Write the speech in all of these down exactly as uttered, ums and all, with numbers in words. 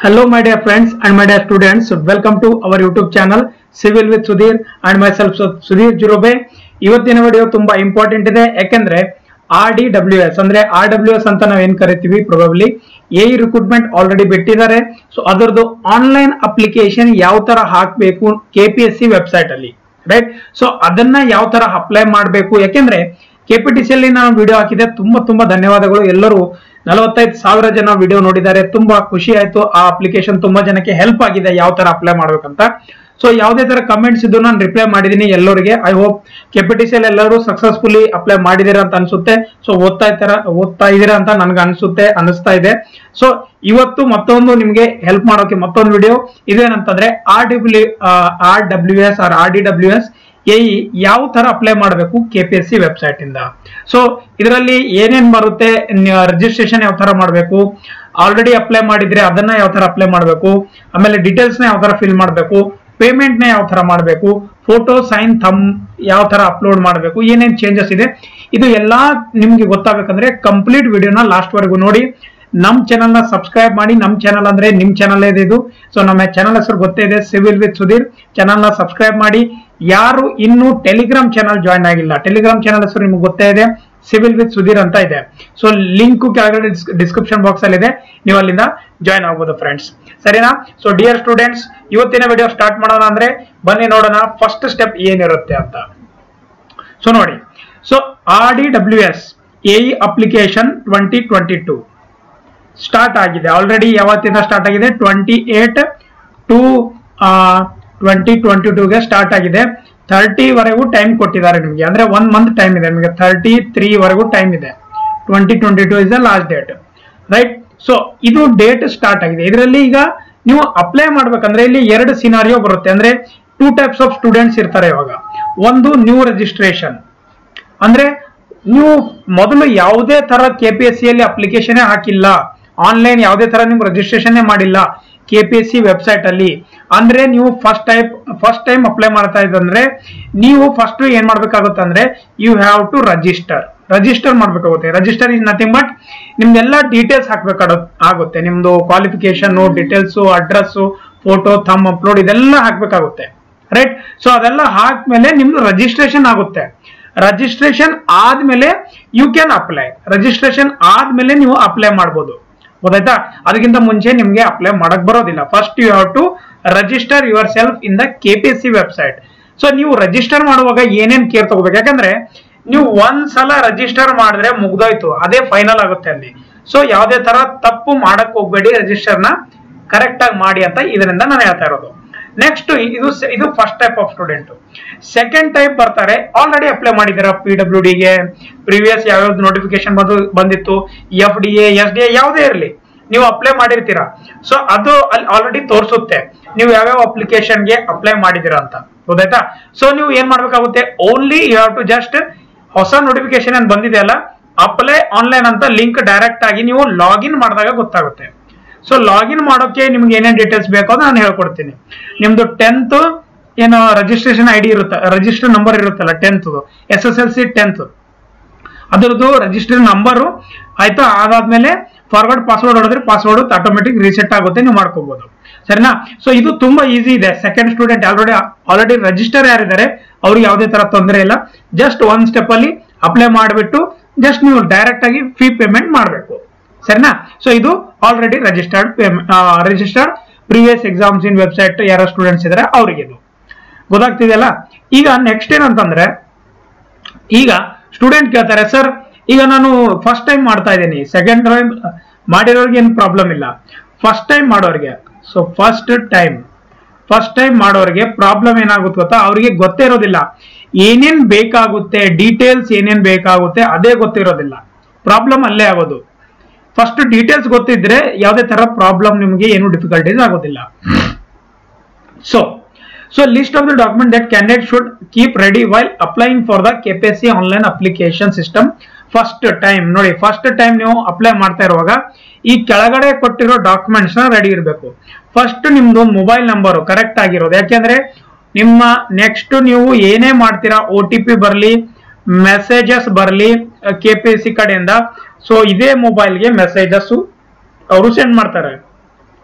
Hello my dear friends and my dear students, welcome to our YouTube channel Civil with Sudhir and myself Sudhir Jirobe. ಇವತ್ತಿನ video ತುಂಬಾ important ಇದೆ ಯಾಕಂದ್ರೆ R D W S ಅಂದ್ರೆ R W S ಅಂತ ನಾವೇನ್ ಕರಿತೀವಿ probably a recruitment already ಬಿಟ್ಟಿದ್ದಾರೆ. So ಅದರದ್ದು ಆನ್ಲೈನ್ ಅಪ್ಲಿಕೇಶನ್ ಯಾವ ತರ ಹಾಕಬೇಕು ಕೆಪಿಎಸ್ಸಿ ವೆಬ್ಸೈಟ್ ಅಲ್ಲಿ, ರೈಟ್? ಸೊ ಅದನ್ನ ಯಾವ ತರ ಅಪ್ಲೈ ಮಾಡಬೇಕು, ಯಾಕೆಂದ್ರೆ ಕೆಪಿಟಿಸಿ ಅಲ್ಲಿ ನಾನು ವಿಡಿಯೋ ಹಾಕಿದೆ. ತುಂಬಾ ತುಂಬಾ ಧನ್ಯವಾದಗಳು. ಎಲ್ಲರೂ ನಲವತ್ತೈದು ಸಾವಿರ ಜನ ವಿಡಿಯೋ ನೋಡಿದ್ದಾರೆ. ತುಂಬಾ ಖುಷಿ ಆಯ್ತು. ಆ ಅಪ್ಲಿಕೇಶನ್ ತುಂಬಾ ಜನಕ್ಕೆ ಹೆಲ್ಪ್ ಆಗಿದೆ ಯಾವ ತರ ಅಪ್ಲೈ ಮಾಡ್ಬೇಕಂತ. ಸೊ ಯಾವುದೇ ತರ ಕಮೆಂಟ್ಸ್ ಇದ್ದು ನಾನು ರಿಪ್ಲೈ ಮಾಡಿದೀನಿ ಎಲ್ಲರಿಗೆ. ಐ ಹೋಪ್ ಕೆಪಿಟಿಸಿ ಅಲ್ಲಿ ಎಲ್ಲರೂ ಸಕ್ಸಸ್ಫುಲಿ ಅಪ್ಲೈ ಮಾಡಿದೀರಾ ಅಂತ ಅನ್ಸುತ್ತೆ. ಸೊ ಓದ್ತಾ ಇದ್ದೀರಾ ಓದ್ತಾ ಇದೀರಾ ಅಂತ ನನ್ಗೆ ಅನ್ಸುತ್ತೆ ಅನಿಸ್ತಾ ಇದೆ. ಸೊ ಇವತ್ತು ಮತ್ತೊಂದು ನಿಮ್ಗೆ ಹೆಲ್ಪ್ ಮಾಡೋಕೆ ಮತ್ತೊಂದು ವಿಡಿಯೋ ಇದೇನಂತಂದ್ರೆ R W R W S R R D W S A ಯಾವ ತರ ಅಪ್ಲೈ ಮಾಡಬೇಕು ಕೆಪಿಎಸ್ಸಿ ವೆಬ್ಸೈಟ್ ಇಂದ. ಸೊ ಇದರಲ್ಲಿ ಏನೇನ್ ಬರುತ್ತೆ, ರಿಜಿಸ್ಟ್ರೇಷನ್ ಯಾವ ತರ ಮಾಡಬೇಕು, ಆಲ್ರೆಡಿ ಅಪ್ಲೈ ಮಾಡಿದ್ರೆ ಅದನ್ನ ಯಾವ ತರ ಅಪ್ಲೈ ಮಾಡಬೇಕು, ಆಮೇಲೆ ಡೀಟೇಲ್ಸ್ ನ ಯಾವ ತರ ಫಿಲ್ ಮಾಡಬೇಕು, ಪೇಮೆಂಟ್ ನ ಯಾವ ತರ ಮಾಡಬೇಕು, ಫೋಟೋ ಸೈನ್ ಥಂಬ್ ಯಾವ ತರ ಅಪ್ಲೋಡ್ ಮಾಡಬೇಕು, ಏನೇನ್ ಚೇಂಜಸ್ ಇದೆ ಇದು ಎಲ್ಲಾ ನಿಮ್ಗೆ ಗೊತ್ತಾಗಬೇಕಂದ್ರೆ ಕಂಪ್ಲೀಟ್ ವಿಡಿಯೋನ ಲಾಸ್ಟ್ ವರೆಗೂ ನೋಡಿ. ನಮ್ ಚಾನಲ್ ನ ಸಬ್ಸ್ಕ್ರೈಬ್ ಮಾಡಿ. ನಮ್ ಚಾನಲ್ ಅಂದ್ರೆ ನಿಮ್ ಚಾನಲ್ ಇದೆ ಇದು. ಸೊ ನಮ್ಮ ಚಾನಲ್ ಹೆಸರು ಗೊತ್ತೇ ಇದೆ, ಸಿವಿಲ್ ವಿತ್ ಸುಧೀರ್. ಚಾನಲ್ ನ ಸಬ್ಸ್ಕ್ರೈಬ್ ಮಾಡಿ. ಯಾರು ಇನ್ನು ಟೆಲಿಗ್ರಾಮ್ ಚಾನಲ್ ಜಾಯ್ನ್ ಆಗಿಲ್ಲ, ಟೆಲಿಗ್ರಾಮ್ ಚಾನಲ್ ಹೆಸರು ನಿಮ್ಗೆ ಗೊತ್ತೇ ಇದೆ, ಸಿವಿಲ್ ವಿತ್ ಸುಧೀರ್ ಅಂತ ಇದೆ. ಸೊ ಲಿಂಕ್ ಕೆಳಗಡೆ ಡಿಸ್ಕ್ರಿಪ್ಷನ್ ಬಾಕ್ಸ್ ಅಲ್ಲಿ ಇದೆ, ನೀವು ಅಲ್ಲಿಂದ ಜಾಯ್ನ್ ಆಗ್ಬೋದು ಫ್ರೆಂಡ್ಸ್, ಸರಿನಾ? ಸೊ ಡಿಯರ್ ಸ್ಟೂಡೆಂಟ್ಸ್, ಇವತ್ತಿನ ವಿಡಿಯೋ ಸ್ಟಾರ್ಟ್ ಮಾಡೋಣ. ಅಂದ್ರೆ ಬನ್ನಿ ನೋಡೋಣ ಫಸ್ಟ್ ಸ್ಟೆಪ್ ಏನಿರುತ್ತೆ ಅಂತ. ಸೊ ನೋಡಿ, so R D W S A application twenty twenty two start ಆಗಿದೆ ಆಲ್ರೆಡಿ. ಯಾವತ್ತಿಂದ ಸ್ಟಾರ್ಟ್ ಆಗಿದೆ? Twenty eight to twenty twenty ಟೂಗೆ ಸ್ಟಾರ್ಟ್ ಆಗಿದೆ. ಥರ್ಟಿ ವರೆಗೂ ಟೈಮ್ ಕೊಟ್ಟಿದ್ದಾರೆ ನಿಮಗೆ, ಅಂದ್ರೆ ಒನ್ ಮಂತ್ ಟೈಮ್ ಇದೆ ನಿಮಗೆ. ಥರ್ಟಿ ತ್ರೀ ವರೆಗೂ ಟೈಮ್ ಇದೆ. Twenty twenty two is the last date, right? So ಇದು ಡೇಟ್ ಸ್ಟಾರ್ಟ್ ಆಗಿದೆ. ಇದರಲ್ಲಿ ಈಗ ನೀವು ಅಪ್ಲೈ ಮಾಡ್ಬೇಕಂದ್ರೆ ಇಲ್ಲಿ ಎರಡು ಸಿನಾರಿಯೋ ಬರುತ್ತೆ. ಅಂದ್ರೆ ಟೂ ಟೈಪ್ಸ್ ಆಫ್ ಸ್ಟೂಡೆಂಟ್ಸ್ ಇರ್ತಾರೆ ಇವಾಗ. ಒಂದು ನ್ಯೂ ರಿಜಿಸ್ಟ್ರೇಷನ್, ಅಂದ್ರೆ ನೀವು ಮೊದಲು ಯಾವುದೇ ತರ ಕೆಪಿಎಸ್ಸಿ ಅಲ್ಲಿ ಅಪ್ಲಿಕೇಶನ್ ಹಾಕಿಲ್ಲ, ಆನ್ಲೈನ್ ಯಾವುದೇ ತರ ನಿಮ್ಗೆ ರಿಜಿಸ್ಟ್ರೇಷನ್ ಮಾಡಿಲ್ಲ ಕೆಪಿಎಸ್ಸಿ ವೆಬ್ಸೈಟ್ ಅಲ್ಲಿ, ಅಂದ್ರೆ ನೀವು first type first time apply ಮಾಡ್ತಾ ಇದ್ದಂದ್ರೆ ನೀವು ಫಸ್ಟ್ ಏನ್ ಮಾಡ್ಬೇಕಾಗುತ್ತೆ ಅಂದ್ರೆ you have to register register ಮಾಡ್ಬೇಕಾಗುತ್ತೆ. ರಿಜಿಸ್ಟರ್ ಇಸ್ ನಥಿಂಗ್ ಬಟ್ ನಿಮ್ದೆಲ್ಲ ಡೀಟೇಲ್ಸ್ ಹಾಕ್ಬೇಕಾಗ ಆಗುತ್ತೆ. ನಿಮ್ದು qualification details, address, photo, thumb upload ಇದೆಲ್ಲ ಹಾಕ್ಬೇಕಾಗುತ್ತೆ, ರೈಟ್? ಸೊ ಅದೆಲ್ಲ ಹಾಕ್ಮೇಲೆ ನಿಮ್ದು ರಿಜಿಸ್ಟ್ರೇಷನ್ ಆಗುತ್ತೆ. ರಿಜಿಸ್ಟ್ರೇಷನ್ ಆದ್ಮೇಲೆ ಯು ಕ್ಯಾನ್ ಅಪ್ಲೈ. ರಿಜಿಸ್ಟ್ರೇಷನ್ ಆದ್ಮೇಲೆ ನೀವು ಅಪ್ಲೈ ಮಾಡ್ಬೋದು, ಗೊತ್ತಾಯ್ತಾ? ಅದಕ್ಕಿಂತ ಮುಂಚೆ ನಿಮ್ಗೆ ಅಪ್ಲೈ ಮಾಡಕ್ ಬರೋದಿಲ್ಲ. First you have to register yourself in the KPSC website. So ನೀವು ರಿಜಿಸ್ಟರ್ ಮಾಡುವಾಗ ಏನೇನ್ ಕೇರ್ ತಗೋಬೇಕು, ಯಾಕಂದ್ರೆ ನೀವು ಒಂದ್ಸಲ ರಿಜಿಸ್ಟರ್ ಮಾಡಿದ್ರೆ ಮುಗ್ದೋಯ್ತು, ಅದೇ ಫೈನಲ್ ಆಗುತ್ತೆ ಅಲ್ಲಿ. ಸೊ ಯಾವುದೇ ತರ ತಪ್ಪು ಮಾಡಕ್ ಹೋಗ್ಬೇಡಿ, ರಿಜಿಸ್ಟರ್ ನ ಕರೆಕ್ಟ್ ಆಗಿ ಮಾಡಿ ಅಂತ ಇದರಿಂದ ನಾನು ಹೇಳ್ತಾ ಇರೋದು. ನೆಕ್ಸ್ಟ್ ಇದು ಇದು first type of student. Second type ಬರ್ತಾರೆ, ಆಲ್ರೆಡಿ ಅಪ್ಲೈ ಮಾಡಿದಾರ ಪಿ ಡಬ್ಲ್ಯೂ ಡಿಗೆ, ಪ್ರೀವಿಯಸ್ ಯಾವ್ಯಾವ್ದು ನೋಟಿಫಿಕೇಶನ್ ಬಂದು ಬಂದಿತ್ತು, F D A S D A ಯಾವುದೇ ಇರಲಿ ನೀವು ಅಪ್ಲೈ ಮಾಡಿರ್ತೀರಾ. ಸೊ ಅದು ಅಲ್ಲಿ ಆಲ್ರೆಡಿ ತೋರಿಸುತ್ತೆ ನೀವು ಯಾವ್ಯಾವ ಅಪ್ಲಿಕೇಶನ್ಗೆ ಅಪ್ಲೈ ಮಾಡಿದೀರಾ ಅಂತ, ಗೊತ್ತಾಯ್ತಾ? ಸೊ ನೀವು ಏನ್ ಮಾಡ್ಬೇಕಾಗುತ್ತೆ, only you have to just ಹೊಸ ನೋಟಿಫಿಕೇಶನ್ ಏನ್ ಬಂದಿದೆ ಅಲ್ಲ, ಅಪ್ಲೈ ಆನ್ಲೈನ್ ಅಂತ ಲಿಂಕ್ ಡೈರೆಕ್ಟ್ ಆಗಿ ನೀವು ಲಾಗಿನ್ ಮಾಡಿದಾಗ ಗೊತ್ತಾಗುತ್ತೆ. ಸೊ ಲಾಗಿನ್ ಮಾಡೋಕೆ ನಿಮ್ಗೆ ಏನೇನ್ ಡೀಟೇಲ್ಸ್ ಬೇಕೋ ಅದು ನಾನು ಹೇಳ್ಕೊಡ್ತೀನಿ. ನಿಮ್ದು ಟೆಂತ್ ಏನೋ ರಿಜಿಸ್ಟ್ರೇಷನ್ ಐ ಡಿ ಇರುತ್ತೆ, ರಿಜಿಸ್ಟರ್ ನಂಬರ್ ಇರುತ್ತಲ್ಲ tenth, S S L C tenth ಅದರದ್ದು ರಿಜಿಸ್ಟರ್ ನಂಬರು, ಆಯ್ತಾ? ಅದಾದ್ಮೇಲೆ ಫಾರ್ವರ್ಡ್ ಪಾಸ್ವರ್ಡ್ ಹೊಡೆದ್ರೆ ಪಾಸ್ವರ್ಡ್ ಆಟೋಮೆಟಿಕ್ ರೀಸೆಟ್ ಆಗುತ್ತೆ, ನೀವು ಮಾಡ್ಕೋಬಹುದು, ಸರಿನಾ? ಸೊ ಇದು ತುಂಬಾ ಈಸಿ ಇದೆ. Second student already already register ಯಾರಿದ್ದಾರೆ ಅವ್ರಿಗೆ ಯಾವುದೇ ತರ ತೊಂದರೆ ಇಲ್ಲ. ಜಸ್ಟ್ ಒನ್ ಸ್ಟೆಪ್ ಅಲ್ಲಿ ಅಪ್ಲೈ ಮಾಡಿಬಿಟ್ಟು ಜಸ್ಟ್ ನೀವು ಡೈರೆಕ್ಟ್ ಆಗಿ ಫೀ ಪೇಮೆಂಟ್ ಮಾಡಬೇಕು, ಸರಿನಾ? ಸೊ ಇದು already registered registered previous exams ಇನ್ ವೆಬ್ಸೈಟ್ ಯಾರೋ ಸ್ಟೂಡೆಂಟ್ಸ್ ಇದಾರೆ ಅವರಿಗೆ ಇದು ಗೊತ್ತಾಗ್ತಿದೆಯಲ್ಲ. ಈಗ ನೆಕ್ಸ್ಟ್ ಏನಂತಂದ್ರೆ, ಈಗ ಸ್ಟೂಡೆಂಟ್ ಕೇಳ್ತಾರೆ, ಸರ್ ಈಗ ನಾನು ಫಸ್ಟ್ ಟೈಮ್ ಮಾಡ್ತಾ ಇದ್ದೀನಿ, ಸೆಕೆಂಡ್ ಟೈಮ್ ಮಾಡಿರೋರಿಗೆ ಏನು ಪ್ರಾಬ್ಲಮ್ ಇಲ್ಲ, ಫಸ್ಟ್ ಟೈಮ್ ಮಾಡೋರಿಗೆ. So first time first time ಮಾಡೋರಿಗೆ ಪ್ರಾಬ್ಲಮ್ ಏನಾಗುತ್ತೆ ಗೊತ್ತಾ, ಅವ್ರಿಗೆ ಗೊತ್ತೇ ಇರೋದಿಲ್ಲ ಏನೇನ್ ಬೇಕಾಗುತ್ತೆ, ಡೀಟೇಲ್ಸ್ ಏನೇನ್ ಬೇಕಾಗುತ್ತೆ ಅದೇ ಗೊತ್ತಿರೋದಿಲ್ಲ. ಪ್ರಾಬ್ಲಮ್ ಅಲ್ಲೇ ಆಗೋದು. ಫಸ್ಟ್ ಡೀಟೇಲ್ಸ್ ಗೊತ್ತಿದ್ರೆ ಯಾವುದೇ ತರ ಪ್ರಾಬ್ಲಮ್ ನಿಮಗೆ ಏನು ಡಿಫಿಕಲ್ಟೀಸ್ ಆಗೋದಿಲ್ಲ. So so list of the document that candidate should keep ready while applying for the KPSC online application system first time. ನೋಡಿ, ಫಸ್ಟ್ ಟೈಮ್ ನೀವು ಅಪ್ಲೈ ಮಾಡ್ತಾ ಇರುವಾಗ ಈ ಕೆಳಗಡೆ ಕೊಟ್ಟಿರೋ ಡಾಕ್ಯುಮೆಂಟ್ಸ್ ನ ರೆಡಿ ಇರಬೇಕು. ಫಸ್ಟ್ ನಿಮ್ದು ಮೊಬೈಲ್ ನಂಬರ್ ಕರೆಕ್ಟ್ ಆಗಿರೋದು, ಯಾಕೆಂದ್ರೆ ನಿಮ್ಮ ನೆಕ್ಸ್ಟ್ ನೀವು ಏನೇ ಮಾಡ್ತೀರಾ, ಒ ಟಿ ಪಿ ಬರಲಿ, ಮೆಸೇಜಸ್ ಬರಲಿ ಕೆಪಿಎಸ್ಸಿ ಕಡೆಯಿಂದ, ಸೊ ಇದೇ ಮೊಬೈಲ್ಗೆ ಮೆಸೇಜಸ್ ಅವರು ಸೆಂಡ್ ಮಾಡ್ತಾರೆ.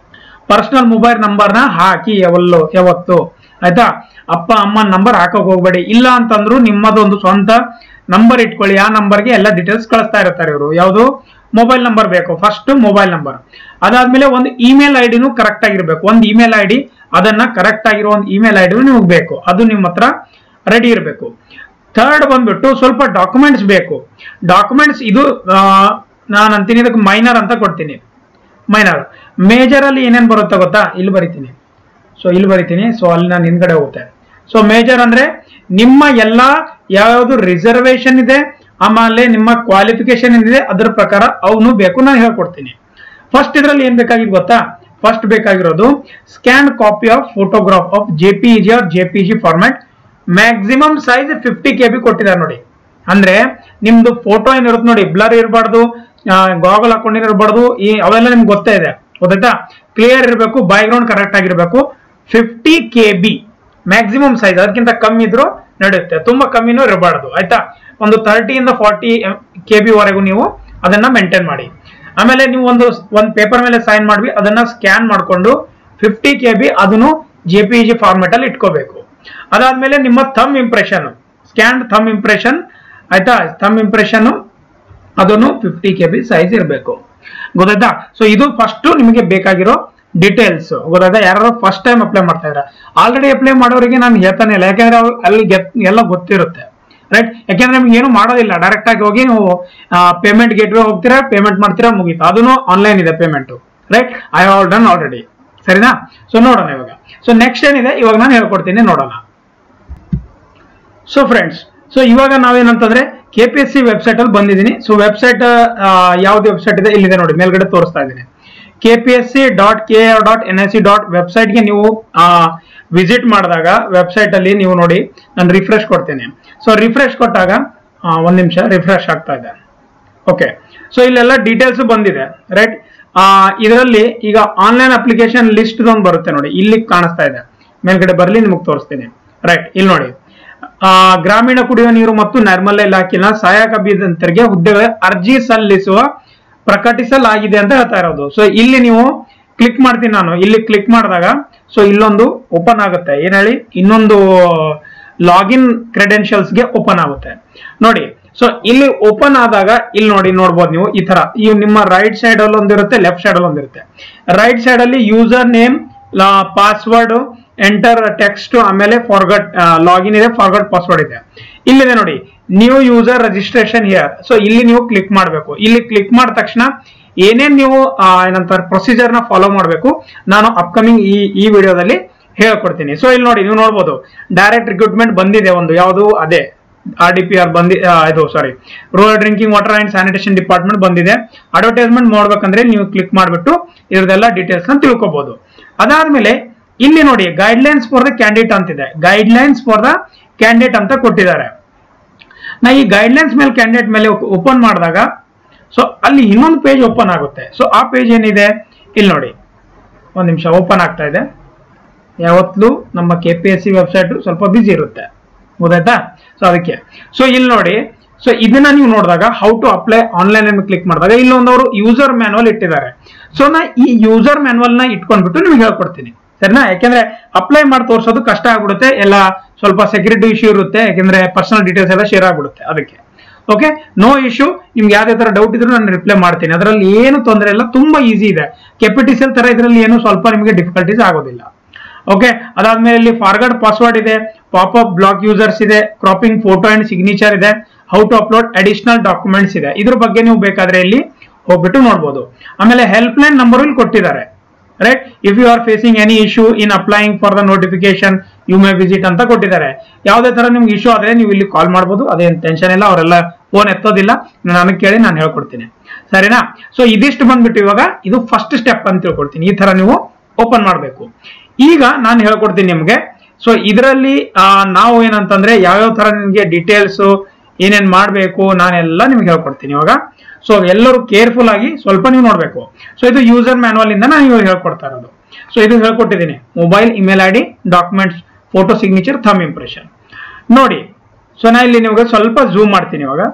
ಪರ್ಸನಲ್ ಮೊಬೈಲ್ ನಂಬರ್ನ ಹಾಕಿ ಯಾವಲ್ಲೋ ಯಾವತ್ತು, ಆಯ್ತಾ. ಅಪ್ಪ ಅಮ್ಮ ನಂಬರ್ ಹಾಕಕ್ ಹೋಗ್ಬೇಡಿ. ಇಲ್ಲ ಅಂತಂದ್ರು ನಿಮ್ಮದೊಂದು ಸ್ವಂತ ನಂಬರ್ ಇಟ್ಕೊಳ್ಳಿ. ಆ ನಂಬರ್ಗೆ ಎಲ್ಲ ಡೀಟೇಲ್ಸ್ ಕಳಿಸ್ತಾ ಇರ್ತಾರೆ ಇವರು. ಯಾವುದು ಮೊಬೈಲ್ ನಂಬರ್ ಬೇಕು, ಫಸ್ಟ್ ಮೊಬೈಲ್ ನಂಬರ್. ಅದಾದ್ಮೇಲೆ ಒಂದು ಇಮೇಲ್ ಐ ಡಿನೂ ಕರೆಕ್ಟ್ ಆಗಿರ್ಬೇಕು. ಒಂದು ಇಮೇಲ್ ಐ ಡಿ, ಅದನ್ನ ಕರೆಕ್ಟ್ ಆಗಿರೋ ಒಂದು ಇಮೇಲ್ ಐ ಡಿ ನಿಮಗೆ ಬೇಕು, ಅದು ನಿಮ್ಮ ಹತ್ರ ರೆಡಿ ಇರಬೇಕು. ಥರ್ಡ್ ಬಂದ್ಬಿಟ್ಟು ಸ್ವಲ್ಪ ಡಾಕ್ಯುಮೆಂಟ್ಸ್ ಬೇಕು. ಡಾಕ್ಯುಮೆಂಟ್ಸ್ ಇದು ನಾನು ಅಂತೀನಿ ಇದಕ್ಕೆ ಮೈನರ್ ಅಂತ ಕೊಡ್ತೀನಿ. ಮೈನರ್ ಮೇಜರ್ ಅಲ್ಲಿ ಏನೇನು ಬರುತ್ತೆ ಗೊತ್ತಾ, ಇಲ್ಲಿ ಬರಿತೀನಿ. ಸೊ ಇಲ್ಲಿ ಬರಿತೀನಿ. ಸೊ ಅಲ್ಲಿ ನಾನು ಹಿಂದ್ಗಡೆ ಹೋಗುತ್ತೆ. ಸೊ ಮೇಜರ್ ಅಂದ್ರೆ ನಿಮ್ಮ ಎಲ್ಲ ಯಾವ್ದು ರಿಸರ್ವೇಶನ್ ಇದೆ, ಆಮೇಲೆ ನಿಮ್ಮ ಕ್ವಾಲಿಫಿಕೇಶನ್ ಏನಿದೆ ಅದರ ಪ್ರಕಾರ ಅವನು ಬೇಕು, ನಾನು ಹೇಳ್ಕೊಡ್ತೀನಿ. ಫಸ್ಟ್ ಇದರಲ್ಲಿ ಏನ್ ಬೇಕಾಗಿದ್ದು ಗೊತ್ತಾ, ಫಸ್ಟ್ ಬೇಕಾಗಿರೋದು scan copy of photograph of JPG or JPG format. Maximum size fifty K B ಕೊಟ್ಟಿದ್ದಾರೆ ನೋಡಿ. ಅಂದ್ರೆ ನಿಮ್ದು ಫೋಟೋ ಏನಿರುತ್ತೆ ನೋಡಿ, ಬ್ಲರ್ ಇರಬಾರ್ದು, ಗಾಗಲ್ ಹಾಕೊಂಡಿರಬಾರ್ದು, ಈ ಅವೆಲ್ಲ ನಿಮ್ಗೆ ಗೊತ್ತೇ ಇದೆ, ಗೊತ್ತಾಯ್ತಾ. ಕ್ಲಿಯರ್ ಇರಬೇಕು, ಬ್ಯಾಕ್ಗ್ರೌಂಡ್ ಕರೆಕ್ಟ್ ಆಗಿರ್ಬೇಕು. Fifty K B maximum size, ಅದಕ್ಕಿಂತ ಕಮ್ಮಿ ಇದ್ರೂ ನಡೆಯುತ್ತೆ, ತುಂಬಾ ಕಮ್ಮಿನೂ ಇರಬಾರ್ದು, ಆಯ್ತಾ. ಒಂದು ತರ್ಟಿ ಇಂದ ಫಾರ್ಟಿ ಕೆ ಬಿ ವರೆಗೂ ನೀವು ಅದನ್ನ ಮೇಂಟೈನ್ ಮಾಡಿ. ಆಮೇಲೆ ನೀವು ಒಂದು ಒಂದು ಪೇಪರ್ ಮೇಲೆ ಸೈನ್ ಮಾಡಿ ಅದನ್ನ ಸ್ಕ್ಯಾನ್ ಮಾಡಿಕೊಂಡು ಫಿಫ್ಟಿ ಕೆ ಬಿ ಅದನ್ನು ಜೆಪಿಜಿ ಫಾರ್ಮೆಟ್ ಅಲ್ಲಿ ಇಟ್ಕೋಬೇಕು. ಅದಾದ್ಮೇಲೆ ನಿಮ್ಮ thumb impression, scan thumb impression, ಆಯ್ತಾ. ಥಂಬ್ ಇಂಪ್ರೆಷನ್ ಅದನ್ನು ಫಿಫ್ಟಿ ಕೆ ಬಿ ಸೈಜ್ ಇರಬೇಕು, ಗೊತ್ತಾಯ್ತಾ. ಸೊ ಇದು ಫಸ್ಟ್ ನಿಮಗೆ ಬೇಕಾಗಿರೋ ಡೀಟೇಲ್ಸ್, ಗೊತ್ತಾಯ್ತಾ. ಯಾರು ಫಸ್ಟ್ ಟೈಮ್ ಅಪ್ಲೈ ಮಾಡ್ತಾ ಇದ್ದಾರೆ, ಆಲ್ರೆಡಿ ಅಪ್ಲೈ ಮಾಡೋರಿಗೆ ನಾನು ಹೇಳ್ತಾನೆ ಇಲ್ಲ, ಯಾಕಂದ್ರೆ ಅಲ್ಲಿ ಎಲ್ಲ ಗೊತ್ತಿರುತ್ತೆ, ರೈಟ್. ಯಾಕೆಂದ್ರೆ ನಿಮ್ಗೆ ಏನು ಮಾಡೋದಿಲ್ಲ, ಡೈರೆಕ್ಟ್ ಆಗಿ ಹೋಗಿ ನೀವು ಪೇಮೆಂಟ್ ಗೇಟ್ವೇ ಹೋಗ್ತೀರಾ, ಪೇಮೆಂಟ್ ಮಾಡ್ತೀರಾ, ಮುಗೀತಾ. ಅದನ್ನು ಆನ್ಲೈನ್ ಇದೆ payment, right. I have done already, ಸರಿನಾ. ಸೊ ನೋಡೋಣ ಇವಾಗ. ಸೊ ನೆಕ್ಸ್ಟ್ ಏನಿದೆ ಇವಾಗ ನಾನು ಹೇಳ್ಕೊಡ್ತೀನಿ, ನೋಡೋಣ. ಸೊ ಫ್ರೆಂಡ್ಸ್, ಸೊ ಇವಾಗ ನಾವೇನಂತಂದ್ರೆ K P S C website ಅಲ್ಲಿ ಬಂದಿದ್ದೀನಿ. ಸೊ ವೆಬ್ಸೈಟ್ ಯಾವ್ದು ವೆಬ್ಸೈಟ್ ಇದೆ ಇಲ್ಲಿದೆ ನೋಡಿ, ಮೇಲ್ಗಡೆ ತೋರಿಸ್ತಾ ಇದ್ದೀನಿ. K P S C dot K dot N S C dot ವೆಬ್ಸೈಟ್ಗೆ ನೀವು ವಿಸಿಟ್ ಮಾಡಿದಾಗ ವೆಬ್ಸೈಟ್ ಅಲ್ಲಿ ನೀವು ನೋಡಿ, ನಾನು ರಿಫ್ರೆಶ್ ಕೊಡ್ತೇನೆ. ಸೊ ರಿಫ್ರೆಶ್ ಕೊಟ್ಟಾಗ ಒಂದ್ ನಿಮಿಷ ರಿಫ್ರೆಶ್ ಆಗ್ತಾ ಇದೆ. ಓಕೆ, ಸೊ ಇಲ್ಲೆಲ್ಲ ಡೀಟೇಲ್ಸ್ ಬಂದಿದೆ, ರೈಟ್. ಇದರಲ್ಲಿ ಈಗ ಆನ್ಲೈನ್ ಅಪ್ಲಿಕೇಶನ್ ಲಿಸ್ಟ್ ಒಂದು ಬರುತ್ತೆ ನೋಡಿ, ಇಲ್ಲಿ ಕಾಣಿಸ್ತಾ ಇದೆ, ಮೇಲ್ಗಡೆ ಬರಲಿ ನಿಮಗೆ ತೋರಿಸ್ತೀನಿ, ರೈಟ್. ಇಲ್ಲಿ ನೋಡಿ, ಗ್ರಾಮೀಣ ಕುಡಿಯುವ ನೀರು ಮತ್ತು ನೈರ್ಮಲ್ಯ ಇಲಾಖೆಯ ಸಹಾಯಕ ಅಭಿಯಂತರಿಗೆ ಹುದ್ದೆಗಳ ಅರ್ಜಿ ಸಲ್ಲಿಸುವ ಪ್ರಕಟಿಸಲಾಗಿದೆ ಅಂತ ಹೇಳ್ತಾ ಇರೋದು. ಸೊ ಇಲ್ಲಿ ನೀವು ಕ್ಲಿಕ್ ಮಾಡ್ತೀನಿ ನಾನು, ಇಲ್ಲಿ ಕ್ಲಿಕ್ ಮಾಡಿದಾಗ ಸೊ ಇಲ್ಲೊಂದು ಓಪನ್ ಆಗುತ್ತೆ, ಏನ್ ಹೇಳಿ, ಇನ್ನೊಂದು ಲಾಗಿನ್ ಕ್ರೆಡೆನ್ಶಿಯಲ್ಸ್ಗೆ ಓಪನ್ ಆಗುತ್ತೆ ನೋಡಿ. ಸೊ ಇಲ್ಲಿ ಓಪನ್ ಆದಾಗ ಇಲ್ಲಿ ನೋಡಿ, ನೋಡ್ಬೋದು ನೀವು ಈ ತರ. ಈ ನಿಮ್ಮ ರೈಟ್ ಸೈಡ್ ಅಲ್ಲಿ ಒಂದಿರುತ್ತೆ, ಲೆಫ್ಟ್ ಸೈಡ್ ಅಲ್ಲಿ ಒಂದಿರುತ್ತೆ. ರೈಟ್ ಸೈಡ್ ಅಲ್ಲಿ user name, password, enter text, ಆಮೇಲೆ ಫಾರ್ಗಟ್ ಲಾಗಿನ್ ಇದೆ, ಫಾರ್ಗಟ್ ಪಾಸ್ವರ್ಡ್ ಇದೆ. ಇಲ್ಲಿದೆ ನೋಡಿ, new user registration here. So ಇಲ್ಲಿ ನೀವು ಕ್ಲಿಕ್ ಮಾಡಬೇಕು. ಇಲ್ಲಿ ಕ್ಲಿಕ್ ಮಾಡಿದ ತಕ್ಷಣ ಏನೇನ್ ನೀವು ಏನಂತಾರೆ ಪ್ರೊಸೀಜರ್ ನ ಫಾಲೋ ಮಾಡಬೇಕು, ನಾನು ಅಪ್ಕಮಿಂಗ್ ಈ ಈ ವಿಡಿಯೋದಲ್ಲಿ ಹೇಳ್ಕೊಡ್ತೀನಿ. ಸೊ ಇಲ್ಲಿ ನೋಡಿ, ನೀವು ನೋಡ್ಬೋದು ಡೈರೆಕ್ಟ್ ರಿಕ್ರೂಟ್ಮೆಂಟ್ ಬಂದಿದೆ ಒಂದು, ಯಾವುದು ಅದೇ ಆರ್ ಡಿ ಪಿ ಆರ್ ಬಂದಿ ಇದು sorry rural drinking water and sanitation department ಬಂದಿದೆ. ಅಡ್ವರ್ಟೈಸ್ಮೆಂಟ್ ಮಾಡ್ಬೇಕಂದ್ರೆ ನೀವು ಕ್ಲಿಕ್ ಮಾಡಿಬಿಟ್ಟು ಇದ್ರದೆಲ್ಲ ಡೀಟೇಲ್ಸ್ ನ ತಿಳ್ಕೊಬಹುದು. ಅದಾದ್ಮೇಲೆ ಇಲ್ಲಿ ನೋಡಿ ಗೈಡ್ಲೈನ್ಸ್ ಫಾರ್ ದ ಕ್ಯಾಂಡಿಡೇಟ್ ಅಂತಿದೆ, ಗೈಡ್ಲೈನ್ಸ್ ಫಾರ್ ದ ಕ್ಯಾಂಡಿಡೇಟ್ ಅಂತ ಕೊಟ್ಟಿದ್ದಾರೆ. ನಾ ಈ ಗೈಡ್ಲೈನ್ಸ್ ಮೇಲೆ ಕ್ಯಾಂಡಿಡೇಟ್ ಮೇಲೆ ಓಪನ್ ಮಾಡಿದಾಗ ಸೊ ಅಲ್ಲಿ ಇನ್ನೊಂದು ಪೇಜ್ ಓಪನ್ ಆಗುತ್ತೆ. ಸೊ ಆ ಪೇಜ್ ಏನಿದೆ ಇಲ್ಲಿ ನೋಡಿ, ಒಂದ್ ನಿಮಿಷ ಓಪನ್ ಆಗ್ತಾ ಇದೆ. ಯಾವತ್ತೂ ನಮ್ಮ K P S C website ಸ್ವಲ್ಪ ಬಿಸಿ ಇರುತ್ತೆ, ಗೊತ್ತಾಯ್ತಾ. ಸೊ ಅದಕ್ಕೆ ಸೊ ಇಲ್ಲಿ ನೋಡಿ, ಸೊ ಇದನ್ನ ನೀವು ನೋಡಿದಾಗ ಹೌ ಟು ಅಪ್ಲೈ ಆನ್ಲೈನ್ ಅನ್ನು ಕ್ಲಿಕ್ ಮಾಡಿದಾಗ ಇಲ್ಲೊಂದವರು ಯೂಸರ್ ಮ್ಯಾನುವಲ್ ಇಟ್ಟಿದ್ದಾರೆ. ಸೊ ನಾ ಈ ಯೂಸರ್ ಮ್ಯಾನುವಲ್ ನ ಇಟ್ಕೊಂಡ್ಬಿಟ್ಟು ನಿಮ್ಗೆ ಹೇಳ್ಕೊಡ್ತೀನಿ, ಸರಿನಾ. ಯಾಕೆಂದ್ರೆ ಅಪ್ಲೈ ಮಾಡಿ ತೋರಿಸೋದು ಕಷ್ಟ ಆಗ್ಬಿಡುತ್ತೆ, ಎಲ್ಲ ಸ್ವಲ್ಪ ಸೆಕ್ಯೂರಿಟಿ ಇಶ್ಯೂ ಇರುತ್ತೆ, ಯಾಕೆಂದ್ರೆ ಪರ್ಸನಲ್ ಡೀಟೇಲ್ಸ್ ಎಲ್ಲ ಶೇರ್ ಆಗ್ಬಿಡುತ್ತೆ ಅದಕ್ಕೆ. Okay, no issue. ನಿಮ್ಗೆ ಯಾವ್ದೇ ತರ ಡೌಟ್ ಇದ್ರು ನಾನು ರಿಪ್ಲೈ ಮಾಡ್ತೀನಿ, ಅದರಲ್ಲಿ ಏನು ತೊಂದರೆ ಇಲ್ಲ, ತುಂಬಾ ಈಸಿ ಇದೆ. ಕೆಪಿಟಿಸಲ್ ತರ ಇದರಲ್ಲಿ ಏನು ಸ್ವಲ್ಪ ನಿಮಗೆ ಡಿಫಿಕಲ್ಟೀಸ್ ಆಗೋದಿಲ್ಲ. ಓಕೆ, ಅದಾದ್ಮೇಲೆ ಇಲ್ಲಿ ಫಾರ್ಗಡ್ ಪಾಸ್ವರ್ಡ್ ಇದೆ, ಪಾಪ್ ಅಪ್ ಬ್ಲಾಕ್ ಯೂಸರ್ಸ್ ಇದೆ, ಕ್ರಾಪಿಂಗ್ ಫೋಟೋ ಅಂಡ್ ಸಿಗ್ನೇಚರ್ ಇದೆ, how to upload additional documents ಇದೆ. ಇದ್ರ ಬಗ್ಗೆ ನೀವು ಬೇಕಾದ್ರೆ ಇಲ್ಲಿ ಹೋಗ್ಬಿಟ್ಟು ನೋಡ್ಬೋದು. ಆಮೇಲೆ ಹೆಲ್ಪ್ ಲೈನ್ ನಂಬರ್ ಇಲ್ಲಿ ಕೊಟ್ಟಿದ್ದಾರೆ, right. If you are facing any issue in applying for the notification you may visit ಅಂತ ಕೊಟ್ಟಿದ್ದಾರೆ. ಯಾವುದೇ ತರ ನಿಮ್ಗೆ ಇಶ್ಯೂ ಆದ್ರೆ ನೀವು ಇಲ್ಲಿ ಕಾಲ್ ಮಾಡಬಹುದು, ಅದೇನು ಟೆನ್ಷನ್ ಇಲ್ಲ, ಅವರೆಲ್ಲ ಫೋನ್ ಎತ್ತೋದಿಲ್ಲ, ನನಗೆ ಕೇಳಿ ನಾನು ಹೇಳ್ಕೊಡ್ತೀನಿ, ಸರಿನಾ. ಸೊ ಇದಿಷ್ಟು ಬಂದ್ಬಿಟ್ಟು ಇವಾಗ ಇದು ಫಸ್ಟ್ ಸ್ಟೆಪ್ ಅಂತ ತಿಳ್ಕೊಡ್ತೀನಿ, ಈ ತರ ನೀವು ಓಪನ್ ಮಾಡಬೇಕು. ಈಗ ನಾನು ಹೇಳ್ಕೊಡ್ತೀನಿ ನಿಮ್ಗೆ. ಸೊ ಇದರಲ್ಲಿ ನಾವು ಏನಂತಂದ್ರೆ ಯಾವ್ಯಾವ ತರ ನಿಮ್ಗೆ ಡೀಟೇಲ್ಸ್ ಏನೇನ್ ಮಾಡ್ಬೇಕು ನಾನೆಲ್ಲ ನಿಮ್ಗೆ ಹೇಳ್ಕೊಡ್ತೀನಿ ಇವಾಗ. ಸೊ ಎಲ್ಲರೂ ಕೇರ್ಫುಲ್ ಆಗಿ ಸ್ವಲ್ಪ ನೀವು ನೋಡ್ಬೇಕು. ಸೊ ಇದು ಯೂಸರ್ ಮ್ಯಾನುವಲ್ ಇಂದ ನಾನು ಇವಾಗ ಹೇಳ್ಕೊಡ್ತಾ ಇರೋದು. ಸೊ ಇದು ಹೇಳ್ಕೊಟ್ಟಿದ್ದೀನಿ, mobile, email I D, documents, photo signature, thumb impression ನೋಡಿ. ಸೊ ನಾ ಇಲ್ಲಿ ನಿಮಗೆ ಸ್ವಲ್ಪ ಝೂಮ್ ಮಾಡ್ತೀನಿ ಇವಾಗ.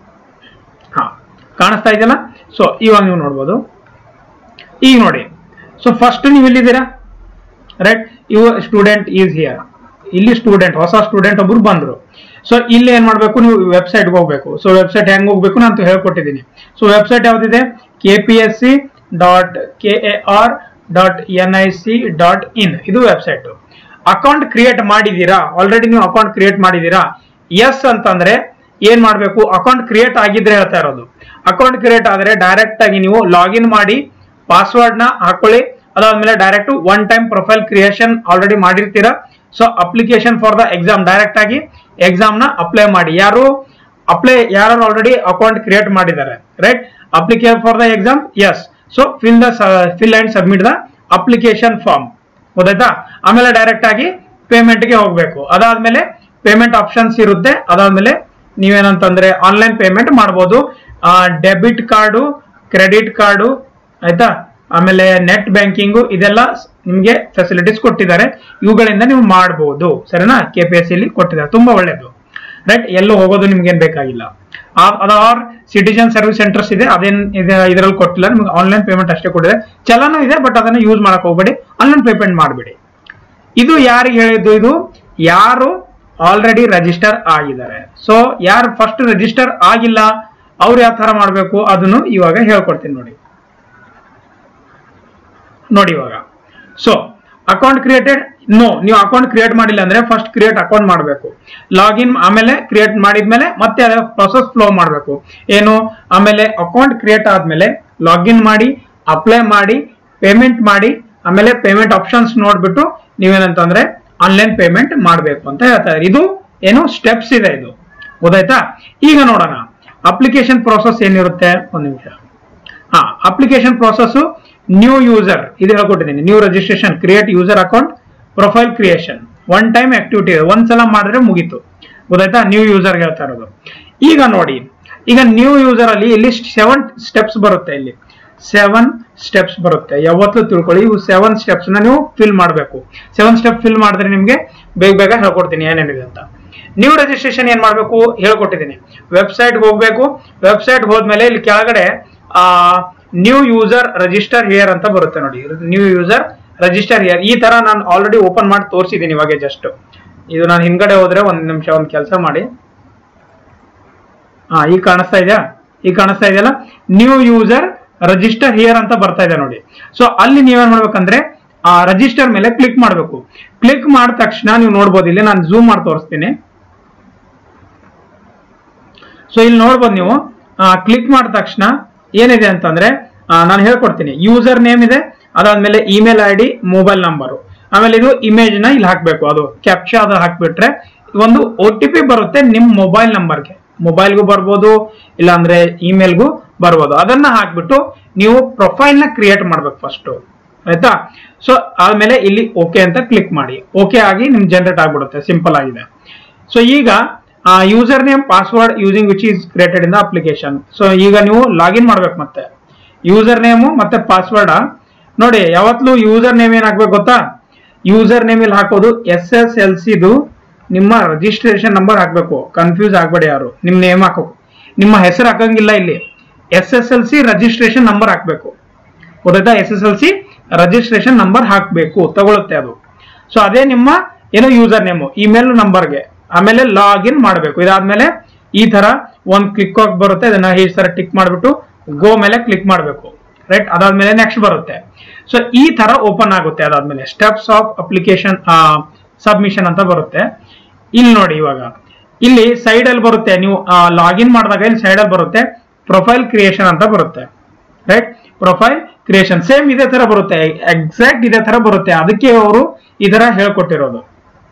ಹಾ, ಕಾಣಿಸ್ತಾ ಇದೆಯಲ್ಲ. ಸೊ ಇವಾಗ ನೀವು ನೋಡ್ಬೋದು. ಈಗ ನೋಡಿ, ಸೊ ಫಸ್ಟ್ ನೀವು ಇಲ್ಲಿದ್ದೀರಾ, ರೈಟ್. ಇವ ಸ್ಟೂಡೆಂಟ್ ಈಸ್ ಹಿಯರ್, ಇಲ್ಲಿ ಸ್ಟೂಡೆಂಟ್ ಹೊಸ ಸ್ಟೂಡೆಂಟ್ ಒಬ್ರು ಬಂದ್ರು. ಸೊ ಇಲ್ಲಿ ಏನ್ ಮಾಡ್ಬೇಕು, ನೀವು ವೆಬ್ಸೈಟ್ಗೆ ಹೋಗ್ಬೇಕು. ಸೊ ವೆಬ್ಸೈಟ್ ಹೆಂಗ್ ಹೋಗ್ಬೇಕು ನಾನು ಹೇಳ್ಕೊಟ್ಟಿದ್ದೀನಿ. ಸೊ ವೆಬ್ಸೈಟ್ ಯಾವ್ದಿದೆ, K P S C dot K A R dot N I C dot in, ಇದು ವೆಬ್ಸೈಟ್. ಅಕೌಂಟ್ ಕ್ರಿಯೇಟ್ ಮಾಡಿದೀರಾ, ಆಲ್ರೆಡಿ ನೀವು ಅಕೌಂಟ್ ಕ್ರಿಯೇಟ್ ಮಾಡಿದೀರಾ? ಎಸ್ ಅಂತಂದ್ರೆ ಏನ್ ಮಾಡ್ಬೇಕು, ಅಕೌಂಟ್ ಕ್ರಿಯೇಟ್ ಆಗಿದ್ರೆ ಹೇಳ್ತಾ ಇರೋದು. ಅಕೌಂಟ್ ಕ್ರಿಯೇಟ್ ಆದ್ರೆ ಡೈರೆಕ್ಟ್ ಆಗಿ ನೀವು ಲಾಗಿನ್ ಮಾಡಿ ಪಾಸ್ವರ್ಡ್ ನ ಹಾಕೊಳ್ಳಿ. ಅದಾದ್ಮೇಲೆ direct one time profile creation already ಮಾಡಿರ್ತೀರಾ. So application for the exam, direct ಆಗಿ ಎಕ್ಸಾಮ್ ನ ಅಪ್ಲೈ ಮಾಡಿ. ಯಾರು ಅಪ್ಲೈ ಯಾರು ಆಲ್ರೆಡಿ ಅಕೌಂಟ್ ಕ್ರಿಯೇಟ್ ಮಾಡಿದ್ದಾರೆ, right. Application for the exam, yes. So fill the fill and submit the application form, ಗೊತ್ತಾಯ್ತಾ? ಆಮೇಲೆ direct ಆಗಿ ಪೇಮೆಂಟ್ ಗೆ ಹೋಗ್ಬೇಕು. ಅದಾದ್ಮೇಲೆ ಪೇಮೆಂಟ್ ಆಪ್ಷನ್ಸ್ ಇರುತ್ತೆ. ಅದಾದ್ಮೇಲೆ ನೀವೇನಂತಂದ್ರೆ ಆನ್ಲೈನ್ ಪೇಮೆಂಟ್ ಮಾಡಬಹುದು. ಡೆಬಿಟ್ ಕಾರ್ಡು, ಕ್ರೆಡಿಟ್ ಕಾರ್ಡು, ಆಯ್ತಾ? ಆಮೇಲೆ ನೆಟ್ ಬ್ಯಾಂಕಿಂಗು, ಇದೆಲ್ಲ ನಿಮ್ಗೆ ಫೆಸಿಲಿಟೀಸ್ ಕೊಟ್ಟಿದ್ದಾರೆ. ಇವುಗಳಿಂದ ನೀವು ಮಾಡಬಹುದು, ಸರಿನಾ? ಕೆ ಪಿ ಎಸ್ ಸಿ ಕೊಟ್ಟಿದ್ದಾರೆ, ತುಂಬಾ ಒಳ್ಳೇದು, ರೈಟ್. ಎಲ್ಲೂ ಹೋಗೋದು ನಿಮ್ಗೆ ಏನ್ ಬೇಕಾಗಿಲ್ಲ. ಅದಾರ್ ಸಿಟಿಜನ್ ಸರ್ವಿಸ್ ಸೆಂಟರ್ಸ್ ಇದೆ, ಅದೇನ್ ಇದರಲ್ಲಿ ಕೊಟ್ಟಿಲ್ಲ ನಿಮ್ಗೆ. ಆನ್ಲೈನ್ ಪೇಮೆಂಟ್ ಅಷ್ಟೇ ಕೊಟ್ಟಿದೆ. ಚಲನೂ ಇದೆ, ಬಟ್ ಅದನ್ನ ಯೂಸ್ ಮಾಡಕ್ ಹೋಗ್ಬೇಡಿ, ಆನ್ಲೈನ್ ಪೇಮೆಂಟ್ ಮಾಡಬೇಡಿ. ಇದು ಯಾರಿಗೆ ಹೇಳಿದ್ದು? ಇದು ಯಾರು ಆಲ್ರೆಡಿ ರಿಜಿಸ್ಟರ್ ಆಗಿದ್ದಾರೆ. ಸೊ ಯಾರು ಫಸ್ಟ್ ರಿಜಿಸ್ಟರ್ ಆಗಿಲ್ಲ ಅವ್ರು ಯಾವ ತರ ಮಾಡಬೇಕು ಅದನ್ನು ಇವಾಗ ಹೇಳ್ಕೊಡ್ತೀನಿ ನೋಡಿ. ನೋಡಿ ಇವಾಗ, ಸೊ ಅಕೌಂಟ್ ಕ್ರಿಯೇಟೆಡ್, ನೋ, ನೀವು ಅಕೌಂಟ್ ಕ್ರಿಯೇಟ್ ಮಾಡಿಲ್ಲ ಅಂದ್ರೆ ಫಸ್ಟ್ ಕ್ರಿಯೇಟ್ ಅಕೌಂಟ್ ಮಾಡಬೇಕು. ಲಾಗಿನ್ ಆಮೇಲೆ ಕ್ರಿಯೇಟ್ ಮಾಡಿದ್ಮೇಲೆ ಮತ್ತೆ ಅದೇ ಪ್ರೊಸೆಸ್ ಫ್ಲೋ ಮಾಡಬೇಕು. ಏನು, ಆಮೇಲೆ ಅಕೌಂಟ್ ಕ್ರಿಯೇಟ್ ಆದ್ಮೇಲೆ ಲಾಗಿನ್ ಮಾಡಿ, ಅಪ್ಲೈ ಮಾಡಿ, ಪೇಮೆಂಟ್ ಮಾಡಿ, ಆಮೇಲೆ ಪೇಮೆಂಟ್ ಆಪ್ಷನ್ಸ್ ನೋಡ್ಬಿಟ್ಟು ನೀವೇನಂತಂದ್ರೆ ಆನ್ಲೈನ್ ಪೇಮೆಂಟ್ ಮಾಡಬೇಕು ಅಂತ ಹೇಳ್ತಾರೆ. ಇದು ಏನು ಸ್ಟೆಪ್ಸ್ ಇದೆ, ಇದು ಗೊತ್ತಾಯ್ತಾ? ಈಗ ನೋಡೋಣ ಅಪ್ಲಿಕೇಶನ್ ಪ್ರೋಸೆಸ್ ಏನಿರುತ್ತೆ. ಒಂದು ನಿಮಿಷ. ಹಾ, ಅಪ್ಲಿಕೇಶನ್ ಪ್ರೋಸೆಸ್ ನ್ಯೂ ಯೂಸರ್ ಇದು ಹೇಳ್ಕೊಟ್ಟಿದ್ದೀನಿ. New registration, create user account, profile creation, one time activity, ಒಂದ್ಸಲ ಮಾಡಿದ್ರೆ ಮುಗೀತು, ಗೊತ್ತಾಯ್ತಾ? ನ್ಯೂ ಯೂಸರ್ ಹೇಳ್ತಾ ಇರೋದು. ಈಗ ನೋಡಿ, ಈಗ ನ್ಯೂ ಯೂಸರ್ ಅಲ್ಲಿ ಇಲ್ಲಿ ಸೆವೆನ್ ಸ್ಟೆಪ್ಸ್ ಬರುತ್ತೆ. ಇಲ್ಲಿ ಸೆವೆನ್ ಸ್ಟೆಪ್ಸ್ ಬರುತ್ತೆ. ಯಾವತ್ತೂ ತಿಳ್ಕೊಳ್ಳಿ, ಇವು ಸೆವೆನ್ ಸ್ಟೆಪ್ಸ್ ನ ನೀವು ಫಿಲ್ ಮಾಡಬೇಕು. ಸೆವೆನ್ ಸ್ಟೆಪ್ ಫಿಲ್ ಮಾಡಿದ್ರೆ ನಿಮ್ಗೆ ಬೇಗ ಬೇಗ ಹೇಳ್ಕೊಡ್ತೀನಿ ಏನೇನಿದೆ ಅಂತ. ನ್ಯೂ ರಿಜಿಸ್ಟ್ರೇಷನ್ ಏನ್ ಮಾಡ್ಬೇಕು ಹೇಳ್ಕೊಟ್ಟಿದ್ದೀನಿ. ವೆಬ್ಸೈಟ್ ಹೋಗ್ಬೇಕು. ವೆಬ್ಸೈಟ್ ಹೋದ್ಮೇಲೆ ಇಲ್ಲಿ ಕೆಳಗಡೆ ಆ ನ್ಯೂ ಯೂಸರ್ ರಿಜಿಸ್ಟರ್ ಹಿಯರ್ ಅಂತ ಬರುತ್ತೆ ನೋಡಿ. ನ್ಯೂ ಯೂಸರ್ ರಿಜಿಸ್ಟರ್ ಹಿಯರ್, ಈ ತರ ನಾನು ಆಲ್ರೆಡಿ ಓಪನ್ ಮಾಡಿ ತೋರಿಸಿದ್ದೀನಿ ಇವಾಗ ಜಸ್ಟ್. ಇದು ನಾನು ಹಿಂದ್ಗಡೆ ಹೋದ್ರೆ ಒಂದ್ ನಿಮಿಷ ಒಂದು ಕೆಲಸ ಮಾಡಿ. ಹಾ, ಈಗ ಕಾಣಿಸ್ತಾ ಇದೆಯಾ? ಈಗ ಕಾಣಿಸ್ತಾ ಇದೆಯಲ್ಲ, ನ್ಯೂ ಯೂಸರ್ ರಿಜಿಸ್ಟರ್ ಹಿಯರ್ ಅಂತ ಬರ್ತಾ ಇದೆ ನೋಡಿ. ಸೊ ಅಲ್ಲಿ ನೀವೇನ್ ಮಾಡ್ಬೇಕಂದ್ರೆ ಆ ರಿಜಿಸ್ಟರ್ ಮೇಲೆ ಕ್ಲಿಕ್ ಮಾಡಬೇಕು. ಕ್ಲಿಕ್ ಮಾಡಿದ ತಕ್ಷಣ ನೀವು ನೋಡ್ಬೋದು, ಇಲ್ಲಿ ನಾನು ಝೂಮ್ ಮಾಡಿ ತೋರಿಸ್ತೀನಿ. ಸೊ ಇಲ್ಲಿ ನೋಡ್ಬೋದು ನೀವು, ಕ್ಲಿಕ್ ಮಾಡಿದ ತಕ್ಷಣ ಏನಿದೆ ಅಂತಂದ್ರೆ ನಾನು ಹೇಳ್ಕೊಡ್ತೀನಿ. ಯೂಸರ್ ನೇಮ್ ಇದೆ, ಅದಾದ್ಮೇಲೆ email I D, mobile number, ಆಮೇಲೆ ಇದು ಇಮೇಜ್ ನ ಇಲ್ಲಿ ಹಾಕ್ಬೇಕು. ಅದು ಕ್ಯಾಪ್ಚಾ ಅದು ಹಾಕ್ಬಿಟ್ರೆ ಒಂದು ಒ ಟಿ ಪಿ ಬರುತ್ತೆ ನಿಮ್ ಮೊಬೈಲ್ ನಂಬರ್ಗೆ. ಮೊಬೈಲ್ಗೂ ಬರ್ಬೋದು, ಇಲ್ಲ ಅಂದ್ರೆ ಇಮೇಲ್ಗೂ ಬರ್ಬೋದು. ಅದನ್ನ ಹಾಕ್ಬಿಟ್ಟು ನೀವು ಪ್ರೊಫೈಲ್ ನ ಕ್ರಿಯೇಟ್ ಮಾಡ್ಬೇಕು ಫಸ್ಟ್, ಆಯ್ತಾ? ಸೊ ಆದ್ಮೇಲೆ ಇಲ್ಲಿ ಓಕೆ ಅಂತ ಕ್ಲಿಕ್ ಮಾಡಿ. ಓಕೆ ಆಗಿ ನಿಮ್ ಜನರೇಟ್ ಆಗ್ಬಿಡುತ್ತೆ, ಸಿಂಪಲ್ ಆಗಿದೆ. ಸೊ ಈಗ user name, password using which is created in the application. So ಈಗ ನೀವು ಲಾಗಿನ್ ಮಾಡ್ಬೇಕು. ಮತ್ತೆ ಯೂಸರ್ ನೇಮು ಮತ್ತೆ ಪಾಸ್ವರ್ಡ್ ನೋಡಿ. ಯಾವತ್ತೂ ಯೂಸರ್ ನೇಮ್ ಏನ್ ಹಾಕ್ಬೇಕು ಗೊತ್ತಾ? ಯೂಸರ್ ನೇಮ್ ಇಲ್ಲಿ ಹಾಕೋದು ಎಸ್ ಎಸ್ ಎಲ್ ಸಿದು ನಿಮ್ಮ ರಿಜಿಸ್ಟ್ರೇಷನ್ ನಂಬರ್ ಹಾಕ್ಬೇಕು. ಕನ್ಫ್ಯೂಸ್ ಆಗ್ಬೇಡಿ ಯಾರು, ನಿಮ್ ನೇಮ್ ಹಾಕೋಕು, ನಿಮ್ಮ ಹೆಸರು ಹಾಕಂಗಿಲ್ಲ. ಇಲ್ಲಿ S S L C registration number ಹಾಕ್ಬೇಕು, ಗೊತ್ತಾಯ್ತಾ? S S L C registration number ಹಾಕ್ಬೇಕು, ತಗೊಳುತ್ತೆ ಅದು. ಸೊ ಅದೇ ನಿಮ್ಮ ಏನೋ ಯೂಸರ್ ನೇಮು, ಇಮೇಲ್ ನಂಬರ್ಗೆ. ಆಮೇಲೆ ಲಾಗಿನ್ ಮಾಡಬೇಕು. ಇದಾದ್ಮೇಲೆ ಈ ತರ ಒಂದ್ ಕ್ಲಿಕ್ ಆಗಿ ಬರುತ್ತೆ. ಇದನ್ನ ಈ ತರ ಟಿಕ್ ಮಾಡ್ಬಿಟ್ಟು ಗೋ ಮೇಲೆ ಕ್ಲಿಕ್ ಮಾಡಬೇಕು, ರೈಟ್? ಅದಾದ್ಮೇಲೆ ನೆಕ್ಸ್ಟ್ ಬರುತ್ತೆ. ಸೊ ಈ ತರ ಓಪನ್ ಆಗುತ್ತೆ. ಅದಾದ್ಮೇಲೆ ಸ್ಟೆಪ್ಸ್ ಆಫ್ ಅಪ್ಲಿಕೇಶನ್ ಸಬ್ಮಿಷನ್ ಅಂತ ಬರುತ್ತೆ. ಇಲ್ಲಿ ನೋಡಿ, ಇವಾಗ ಇಲ್ಲಿ ಸೈಡ್ ಅಲ್ಲಿ ಬರುತ್ತೆ. ನೀವು ಲಾಗಿನ್ ಮಾಡಿದಾಗ ಇಲ್ಲಿ ಸೈಡ್ ಅಲ್ಲಿ ಬರುತ್ತೆ ಪ್ರೊಫೈಲ್ ಕ್ರಿಯೇಷನ್ ಅಂತ ಬರುತ್ತೆ, ರೈಟ್? ಪ್ರೊಫೈಲ್ ಕ್ರಿಯೇಷನ್ ಸೇಮ್ ಇದೇ ತರ ಬರುತ್ತೆ, ಎಕ್ಸಾಕ್ಟ್ ಇದೇ ತರ ಬರುತ್ತೆ. ಅದಕ್ಕೆ ಅವರು ಈ ತರ ಹೇಳ್ಕೊಟ್ಟಿರೋದು.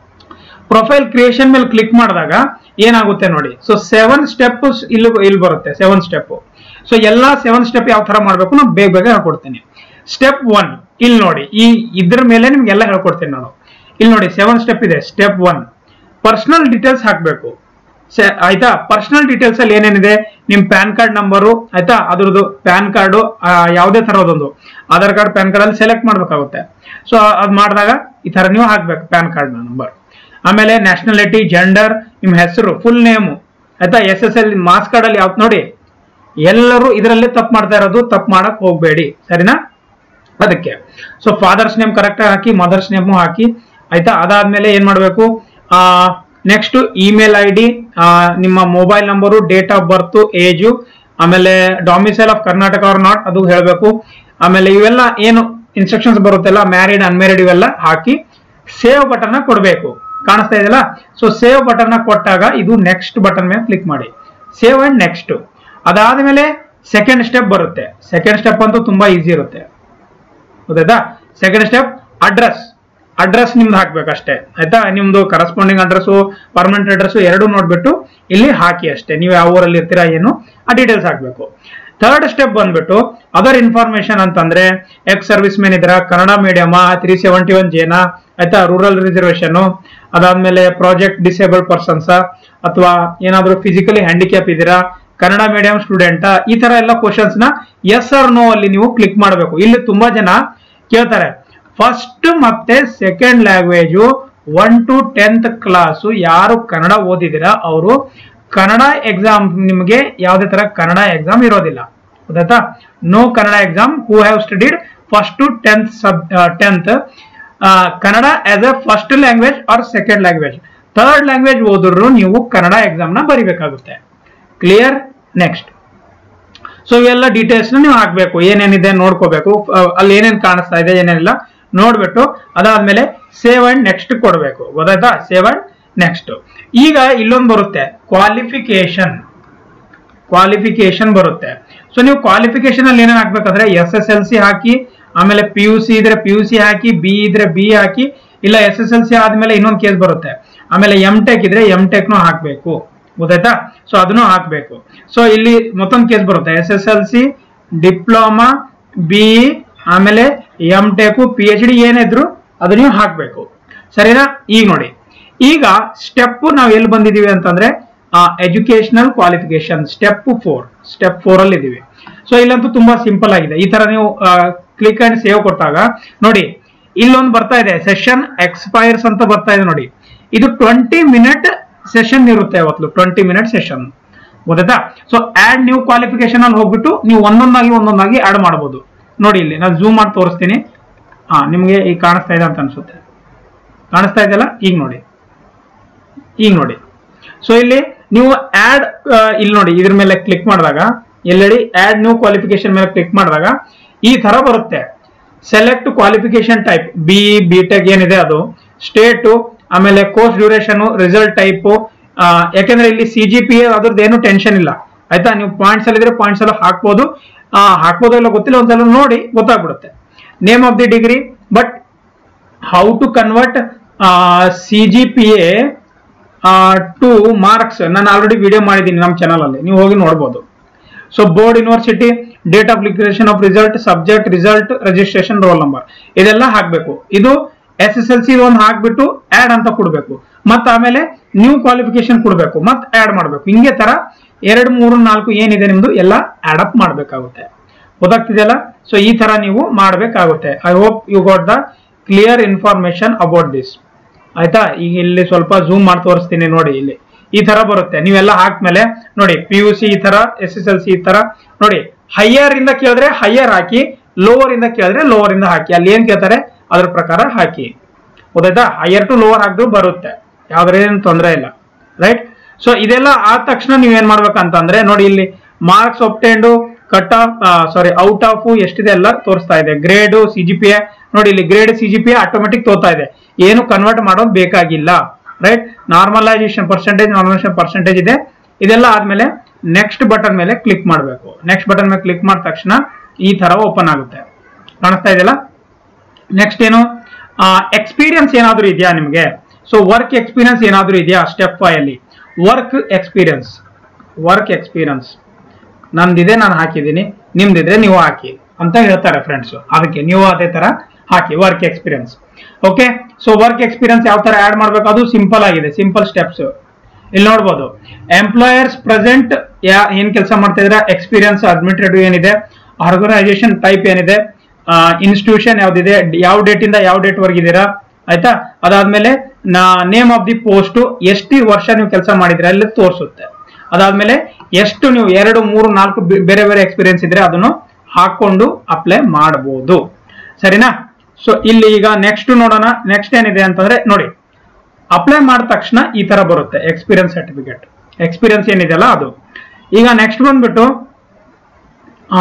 ಪ್ರೊಫೈಲ್ ಕ್ರಿಯೇಷನ್ ಮೇಲೆ ಕ್ಲಿಕ್ ಮಾಡಿದಾಗ ಏನಾಗುತ್ತೆ ನೋಡಿ. ಸೊ ಸೆವೆನ್ ಸ್ಟೆಪ್ ಇಲ್ಲಿ ಇಲ್ಲಿ ಬರುತ್ತೆ, ಸೆವೆನ್ ಸ್ಟೆಪ್. ಸೊ ಎಲ್ಲಾ ಸೆವೆನ್ ಸ್ಟೆಪ್ ಯಾವ ತರ ಮಾಡ್ಬೇಕು ನಾನು ಬೇಗ ಬೇಗ ಹೇಳ್ಕೊಡ್ತೀನಿ. ಸ್ಟೆಪ್ ಒನ್ ಇಲ್ಲಿ ನೋಡಿ, ಈ ಇದ್ರ ಮೇಲೆ ನಿಮ್ಗೆಲ್ಲ ಹೇಳ್ಕೊಡ್ತೀನಿ ನಾನು. ಇಲ್ಲಿ ನೋಡಿ ಸೆವೆನ್ ಸ್ಟೆಪ್ ಇದೆ. ಸ್ಟೆಪ್ ಒನ್ ಪರ್ಸನಲ್ ಡೀಟೇಲ್ಸ್ ಹಾಕ್ಬೇಕು, ಆಯ್ತಾ? ಪರ್ಸನಲ್ ಡೀಟೇಲ್ಸ್ ಅಲ್ಲಿ ಏನೇನಿದೆ, ನಿಮ್ ಪ್ಯಾನ್ ಕಾರ್ಡ್ ನಂಬರು, ಆಯ್ತಾ? ಅದ್ರದ್ದು ಪ್ಯಾನ್ ಕಾರ್ಡು ಯಾವುದೇ ತರದೊಂದು ಆಧಾರ್ ಕಾರ್ಡ್, ಪ್ಯಾನ್ ಕಾರ್ಡ್ ಅಲ್ಲಿ ಸೆಲೆಕ್ಟ್ ಮಾಡ್ಬೇಕಾಗುತ್ತೆ. ಸೊ ಅದ್ ಮಾಡಿದಾಗ ಈ ತರ ನೀವು ಹಾಕ್ಬೇಕು ಪ್ಯಾನ್ ಕಾರ್ಡ್ ನಂಬರ್. ಆಮೇಲೆ ನ್ಯಾಷನಾಲಿಟಿ, ಜೆಂಡರ್, ನಿಮ್ ಹೆಸರು, ಫುಲ್ ನೇಮು, ಆಯ್ತಾ? S S L marks card ಅಲ್ಲಿ ಯಾವ್ದು ನೋಡಿ. ಎಲ್ಲರೂ ಇದರಲ್ಲೇ ತಪ್ಪು ಮಾಡ್ತಾ ಇರೋದು, ತಪ್ಪು ಮಾಡಕ್ ಹೋಗ್ಬೇಡಿ, ಸರಿನಾ? ಅದಕ್ಕೆ ಸೊ ಫಾದರ್ಸ್ ನೇಮ್ ಕರೆಕ್ಟ್ ಹಾಕಿ, ಮದರ್ಸ್ ನೇಮ್ ಹಾಕಿ ಆಯ್ತಾ. ಅದಾದ್ಮೇಲೆ ಏನ್ ಮಾಡ್ಬೇಕು, ಆ ನೆಕ್ಸ್ಟ್ ಇಮೇಲ್ ಐ ಡಿ, ನಿಮ್ಮ mobile number, date of birth, age, ಆಮೇಲೆ domicile of Karnataka or not ಅದು ಹೇಳ್ಬೇಕು. ಆಮೇಲೆ ಇವೆಲ್ಲ ಏನು ಇನ್ಸ್ಟ್ರಕ್ಷನ್ಸ್ ಬರುತ್ತಲ್ಲ, ಮ್ಯಾರಿಡ್ ಅನ್ಮ್ಯಾರಿಡ್ ಇವೆಲ್ಲ ಹಾಕಿ ಸೇವ್ ಬಟನ್ ಕೊಡಬೇಕು. ಕಾಣಿಸ್ತಾ ಇದೆಯಲ್ಲ. ಸೊ ಸೇವ್ ಬಟನ್ ಕೊಟ್ಟಾಗ ಇದು ನೆಕ್ಸ್ಟ್ ಬಟನ್ ಮೇಲೆ ಕ್ಲಿಕ್ ಮಾಡಿ, ಸೇವ್ ಅಂಡ್ ನೆಕ್ಸ್ಟ್. ಅದಾದ್ಮೇಲೆ ಸೆಕೆಂಡ್ ಸ್ಟೆಪ್ ಬರುತ್ತೆ. ಸೆಕೆಂಡ್ ಸ್ಟೆಪ್ ಅಂತೂ ತುಂಬಾ ಈಸಿ ಇರುತ್ತೆ, ಗೊತ್ತಾಯ್ತಾ. ಸೆಕೆಂಡ್ ಸ್ಟೆಪ್ ಅಡ್ರೆಸ್, ಅಡ್ರೆಸ್ ನಿಮ್ದು ಹಾಕ್ಬೇಕಷ್ಟೇ ಆಯ್ತಾ. ನಿಮ್ದು ಕರೆಸ್ಪಾಂಡಿಂಗ್ ಅಡ್ರೆಸ್, ಪರ್ಮನೆಂಟ್ ಅಡ್ರೆಸ್ ಎರಡು ನೋಡ್ಬಿಟ್ಟು ಇಲ್ಲಿ ಹಾಕಿ ಅಷ್ಟೇ. ನೀವು ಯಾವ ಊರಲ್ಲಿ ಇರ್ತೀರಾ ಏನು ಆ ಡೀಟೇಲ್ಸ್ ಹಾಕ್ಬೇಕು. ಥರ್ಡ್ ಸ್ಟೆಪ್ ಬಂದ್ಬಿಟ್ಟು ಅದರ್ ಇನ್ಫಾರ್ಮೇಶನ್ ಅಂತಂದ್ರೆ ಎಕ್ಸ್ ಸರ್ವಿಸ್ ಮೆನ್ ಇದ್ರ, Kannada medium, three seventy one ಜೇನಾ ಆಯ್ತಾ, ರೂರಲ್ ರಿಸರ್ವೇಶನ್, ಅದಾದ್ಮೇಲೆ ಪ್ರಾಜೆಕ್ಟ್ ಡಿಸೇಬಲ್ಡ್ ಪರ್ಸನ್ಸ್ ಅಥವಾ ಏನಾದ್ರು ಫಿಸಿಕಲಿ ಹ್ಯಾಂಡಿಕ್ಯಾಪ್ ಇದ್ದೀರಾ, ಕನ್ನಡ ಮೀಡಿಯಂ ಸ್ಟೂಡೆಂಟ್, ಈ ತರ ಎಲ್ಲ ಕ್ವಶನ್ಸ್ ನ ಎಸ್ ಆರ್ ನೋ ಅಲ್ಲಿ ನೀವು ಕ್ಲಿಕ್ ಮಾಡಬೇಕು. ಇಲ್ಲಿ ತುಂಬಾ ಜನ ಕೇಳ್ತಾರೆ ಫಸ್ಟ್ ಮತ್ತೆ second language one to tenth class ಯಾರು ಕನ್ನಡ ಓದಿದಿರಾ ಅವರು ಕನ್ನಡ ಎಕ್ಸಾಮ್ ನಿಮಗೆ ಯಾವುದೇ ತರ ಕನ್ನಡ ಎಕ್ಸಾಮ್ ಇರೋದಿಲ್ಲ, ಗೊತ್ತಾಯ್ತಾ. No Kannada exam who have studied first to tenth sub tenth Kannada as a first language or second language. Third language ಓದಿದ್ರು ನೀವು ಕನ್ನಡ ಎಕ್ಸಾಮ್ ನ ಬರಿಬೇಕಾಗುತ್ತೆ. ಕ್ಲಿಯರ್. ನೆಕ್ಸ್ಟ್ ಸೊ ಇವೆಲ್ಲ ಡೀಟೇಲ್ಸ್ ನೀವು ಹಾಕ್ಬೇಕು, ಏನೇನಿದೆ ನೋಡ್ಕೋಬೇಕು, ಅಲ್ಲಿ ಏನೇನ್ ಕಾಣಿಸ್ತಾ ಇದೆ ಏನೇನಿಲ್ಲ ನೋಡ್ಬಿಟ್ಟು ಅದಾದ್ಮೇಲೆ ಸೇವ್ ಅಂಡ್ ನೆಕ್ಸ್ಟ್ ಕೊಡ್ಬೇಕು, ಗೊತ್ತಾಯ್ತಾ. Save and next. ಈಗ ಇಲ್ಲೊಂದು ಬರುತ್ತೆ ಕ್ವಾಲಿಫಿಕೇಶನ್, ಕ್ವಾಲಿಫಿಕೇಶನ್ ಬರುತ್ತೆ. ಸೊ ನೀವು ಕ್ವಾಲಿಫಿಕೇಶನ್ ಅಲ್ಲಿ ಏನೇನು ಹಾಕ್ಬೇಕಂದ್ರೆ ಎಸ್ ಎಸ್ ಎಲ್ ಸಿ ಹಾಕಿ, ಆಮೇಲೆ ಪಿ ಯು ಸಿ ಇದ್ರೆ ಪಿ ಯು ಸಿ ಹಾಕಿ, ಬಿ ಇದ್ರೆ ಬಿ ಹಾಕಿ, ಇಲ್ಲ ಎಸ್ ಎಸ್ ಎಲ್ ಸಿ ಆದ್ಮೇಲೆ ಇನ್ನೊಂದು ಕೇಸ್ ಬರುತ್ತೆ, ಆಮೇಲೆ ಎಂ ಟೆಕ್ ಇದ್ರೆ ಎಂ ಟೆಕ್ ನು ಹಾಕ್ಬೇಕು, ಗೊತ್ತಾಯ್ತಾ. ಸೊ ಅದನ್ನು ಹಾಕ್ಬೇಕು. ಸೊ ಇಲ್ಲಿ ಮತ್ತೊಂದು ಕೇಸ್ ಬರುತ್ತೆ S S L C, diploma, B, ಆಮೇಲೆ M tech, P H D ಏನಿದ್ರು ಅದು ನೀವು ಹಾಕ್ಬೇಕು, ಸರಿನಾ. ಈಗ ನೋಡಿ, ಈಗ ಸ್ಟೆಪ್ ನಾವು ಎಲ್ಲಿ ಬಂದಿದೀವಿ ಅಂತಂದ್ರೆ educational qualification step four, step four ಅಲ್ಲಿ ಇದೀವಿ. ಸೊ ಇಲ್ಲಂತೂ ತುಂಬಾ ಸಿಂಪಲ್ ಆಗಿದೆ. ಈ ತರ ನೀವು ಕ್ಲಿಕ್ ಅಂಡ್ ಸೇವ್ ಕೊಟ್ಟಾಗ ನೋಡಿ ಇಲ್ಲೊಂದು ಬರ್ತಾ ಇದೆ ಸೆಷನ್ ಎಕ್ಸ್ಪೈರ್ಸ್ ಅಂತ ಬರ್ತಾ ಇದೆ ನೋಡಿ. ಇದು ಟ್ವೆಂಟಿ ಮಿನಿಟ್ ಸೆಷನ್ ಇರುತ್ತೆ ಯಾವತ್ತು, ಟ್ವೆಂಟಿ ಮಿನಿಟ್ ಸೆಷನ್, ಗೊತ್ತಾಯ್ತಾ. ಸೊ ಆಡ್ ನ್ಯೂ ಕ್ವಾಲಿಫಿಕೇಶನ್ ಅಲ್ಲಿ ಹೋಗ್ಬಿಟ್ಟು ನೀವು ಒಂದೊಂದಾಗಿ ಒಂದೊಂದಾಗಿ ಆಡ್ ಮಾಡಬಹುದು. ನೋಡಿ ಇಲ್ಲಿ ನಾನು ಝೂಮ್ ಮಾಡಿ ತೋರಿಸ್ತೀನಿ. ಹಾ ನಿಮ್ಗೆ ಈಗ ಕಾಣಿಸ್ತಾ ಇದೆ ಅಂತ ಅನ್ಸುತ್ತೆ, ಕಾಣಿಸ್ತಾ ಇದೆಯಲ್ಲ. ಈಗ ನೋಡಿ, ಈಗ ನೋಡಿ. ಸೊ ಇಲ್ಲಿ ನೀವು ಆಡ್ ಇಲ್ಲಿ ನೋಡಿ ಇದ್ರ ಮೇಲೆ ಕ್ಲಿಕ್ ಮಾಡಿದಾಗ ಎಲ್ಲೆಡಿ ಆಡ್ ನ್ಯೂ ಕ್ವಾಲಿಫಿಕೇಶನ್ ಮೇಲೆ ಕ್ಲಿಕ್ ಮಾಡಿದಾಗ ಈ ತರ ಬರುತ್ತೆ. Select qualification type, B B tech ಏನಿದೆ ಅದು, ಸ್ಟೇಟು, ಆಮೇಲೆ ಕೋರ್ಸ್ ಡ್ಯೂರೇಷನ್, ರಿಸಲ್ಟ್ ಟೈಪ್. ಯಾಕೆಂದ್ರೆ ಇಲ್ಲಿ ಸಿ ಜಿ ಪಿ ಅದ್ರದ್ದು ಏನು ಟೆನ್ಷನ್ ಇಲ್ಲ ಆಯ್ತಾ. ನೀವು ಪಾಯಿಂಟ್ಸ್ ಅಲ್ಲಿ ಇದ್ರೆ ಪಾಯಿಂಟ್ಸ್ ಎಲ್ಲ ಹಾಕ್ಬೋದು, ಹಾಕ್ಬೋದು ಇಲ್ಲ ಗೊತ್ತಿಲ್ಲ, ಒಂದ್ಸಲ ನೋಡಿ ಗೊತ್ತಾಗ್ಬಿಡುತ್ತೆ. Name of the degree, but how to convert C G P A to marks ನಾನು ಆಲ್ರೆಡಿ ವಿಡಿಯೋ ಮಾಡಿದ್ದೀನಿ ನಮ್ಮ ಚಾನಲ್ ಅಲ್ಲಿ, ನೀವು ಹೋಗಿ ನೋಡ್ಬೋದು. So board university, date of declaration of result, subject, result, registration, roll number ಇದೆಲ್ಲ ಹಾಕ್ಬೇಕು. ಇದು ಎಸ್ ಎಸ್ ಎಲ್ ಸಿ ಒಂದು ಹಾಕ್ಬಿಟ್ಟು ಆಡ್ ಅಂತ ಕೊಡ್ಬೇಕು, ಮತ್ತೆ ಆಮೇಲೆ ನ್ಯೂ ಕ್ವಾಲಿಫಿಕೇಶನ್ ಕೊಡ್ಬೇಕು, ಮತ್ತೆ ಆಡ್ ಮಾಡ್ಬೇಕು. ಹಿಂಗೆ ತರ ಎರಡು ಮೂರು ನಾಲ್ಕು ಏನಿದೆ ನಿಮ್ದು ಎಲ್ಲ ಆಡ್ ಅಪ್ ಮಾಡ್ಬೇಕಾಗುತ್ತೆ, ಗೊತ್ತಾಗ್ತಿದೆಯಲ್ಲ. ಸೊ ಈ ತರ ನೀವು ಮಾಡ್ಬೇಕಾಗುತ್ತೆ. I hope you got the clear information about this, ಆಯ್ತಾ. ಈಗ ಇಲ್ಲಿ ಸ್ವಲ್ಪ ಝೂಮ್ ಮಾಡಿ ತೋರಿಸ್ತೀನಿ ನೋಡಿ. ಇಲ್ಲಿ ಈ ತರ ಬರುತ್ತೆ. ನೀವೆಲ್ಲ ಹಾಕ್ಮೇಲೆ ನೋಡಿ ಪಿ ಯು ಸಿ ಈ ತರ, ಎಸ್ ಎಸ್ ಎಲ್ ಸಿ ಈ ತರ ನೋಡಿ. ಹೈಯರ್ ಇಂದ ಕೇಳಿದ್ರೆ ಹೈಯರ್ ಹಾಕಿ, ಲೋವರ್ ಇಂದ ಕೇಳಿದ್ರೆ ಲೋವರ್ ಇಂದ ಹಾಕಿ. ಅಲ್ಲಿ ಏನ್ ಕೇಳ್ತಾರೆ ಅದ್ರ ಪ್ರಕಾರ ಹಾಕಿ, ಗೊತ್ತಾಯ್ತಾ. ಹೈಯರ್ ಟು ಲೋವರ್ ಹಾಕಿದ್ರು ಬರುತ್ತೆ, ಯಾವ್ದ್ರೇನು ತೊಂದರೆ ಇಲ್ಲ, ರೈಟ್. ಸೊ ಇದೆಲ್ಲ ಆದ ತಕ್ಷಣ ನೀವೇನ್ ಮಾಡ್ಬೇಕಂತಂದ್ರೆ ನೋಡಿ ಇಲ್ಲಿ marks obtained, cut off sorry out of ಎಷ್ಟಿದೆ ಎಲ್ಲ ತೋರಿಸ್ತಾ ಇದೆ. Grade, C G P A ನೋಡಿ ಇಲ್ಲಿ grade C G P A automatic ತೋರ್ತಾ ಇದೆ, ಏನು ಕನ್ವರ್ಟ್ ಮಾಡೋದು ಬೇಕಾಗಿಲ್ಲ, right. Normalisation percentage, normalisation percentage ಇದೆ. ಇದೆಲ್ಲ ಆದ್ಮೇಲೆ ನೆಕ್ಸ್ಟ್ ಬಟನ್ ಮೇಲೆ ಕ್ಲಿಕ್ ಮಾಡಬೇಕು. ನೆಕ್ಸ್ಟ್ ಬಟನ್ ಮೇಲೆ ಕ್ಲಿಕ್ ಮಾಡಿದ ತಕ್ಷಣ ಈ ತರ ಓಪನ್ ಆಗುತ್ತೆ, ಕಾಣಿಸ್ತಾ ಇದೆಯಲ್ಲ. ನೆಕ್ಸ್ಟ್ ಏನು, ಎಕ್ಸ್ಪೀರಿಯನ್ಸ್ ಏನಾದ್ರು ಇದೆಯಾ ನಿಮ್ಗೆ. ಸೊ ವರ್ಕ್ ಎಕ್ಸ್ಪೀರಿಯನ್ಸ್ ಏನಾದ್ರು ಇದೆಯಾ ಸ್ಟೆಪ್ ಫೈವ್ ಅಲ್ಲಿ. ವರ್ಕ್ ಎಕ್ಸ್ಪೀರಿಯನ್ಸ್, ವರ್ಕ್ ಎಕ್ಸ್ಪೀರಿಯನ್ಸ್ ನಂದಿದೆ ನಾನು ಹಾಕಿದ್ದೀನಿ, ನಿಮ್ದಿದ್ರೆ ನೀವು ಹಾಕಿ ಅಂತ ಹೇಳ್ತಾರೆ ಫ್ರೆಂಡ್ಸ್. ಅದಕ್ಕೆ ನೀವು ಅದೇ ತರ ಹಾಕಿ work experience. Okay. So work experience ಯಾವ ತರ ಆಡ್ ಮಾಡ್ಬೇಕು ಅದು ಸಿಂಪಲ್ ಆಗಿದೆ, ಸಿಂಪಲ್ ಸ್ಟೆಪ್ಸ್ ಇಲ್ಲಿ ನೋಡ್ಬೋದು. ಎಂಪ್ಲಾಯರ್ಸ್ ಪ್ರೆಸೆಂಟ್ ಯಾ ಏನ್ ಕೆಲಸ ಮಾಡ್ತಾ ಇದ್ರ, ಎಕ್ಸ್ಪೀರಿಯನ್ಸ್, ಅಡ್ಮಿನಿಸ್ಟ್ರೇಟಿವ್ ಏನಿದೆ, ಆರ್ಗನೈಸೇಷನ್ ಟೈಪ್ ಏನಿದೆ, ಇನ್ಸ್ಟಿಟ್ಯೂಷನ್ ಯಾವ್ದಿದೆ, ಯಾವ ಡೇಟ್ ಇಂದ ಯಾವ ಡೇಟ್ ವರ್ಗಿದ್ದೀರಾ, ಆಯ್ತಾ. ಅದಾದ್ಮೇಲೆ ನೇಮ್ ಆಫ್ ದಿ ಪೋಸ್ಟ್, ಎಷ್ಟು ವರ್ಷ ನೀವು ಕೆಲಸ ಮಾಡಿದ್ರೆ ಅಲ್ಲಿ ತೋರಿಸುತ್ತೆ. ಅದಾದ್ಮೇಲೆ ಎಷ್ಟು ನೀವು ಎರಡು ಮೂರು ನಾಲ್ಕು ಬೇರೆ ಬೇರೆ ಎಕ್ಸ್ಪೀರಿಯನ್ಸ್ ಇದ್ರೆ ಅದನ್ನು ಹಾಕೊಂಡು ಅಪ್ಲೈ ಮಾಡಬಹುದು. ಸರಿನಾ? ಸೊ ಇಲ್ಲಿ ಈಗ ನೆಕ್ಸ್ಟ್ ನೋಡೋಣ. ನೆಕ್ಸ್ಟ್ ಏನಿದೆ ಅಂತಂದ್ರೆ ನೋಡಿ, ಅಪ್ಲೈ ಮಾಡಿದ ತಕ್ಷಣ ಈ ತರ ಬರುತ್ತೆ ಎಕ್ಸ್ಪೀರಿಯನ್ಸ್ ಸರ್ಟಿಫಿಕೇಟ್. ಎಕ್ಸ್ಪೀರಿಯನ್ಸ್ ಏನಿದೆಯಲ್ಲ ಅದು. ಈಗ ನೆಕ್ಸ್ಟ್ ಬಂದ್ಬಿಟ್ಟು ಆ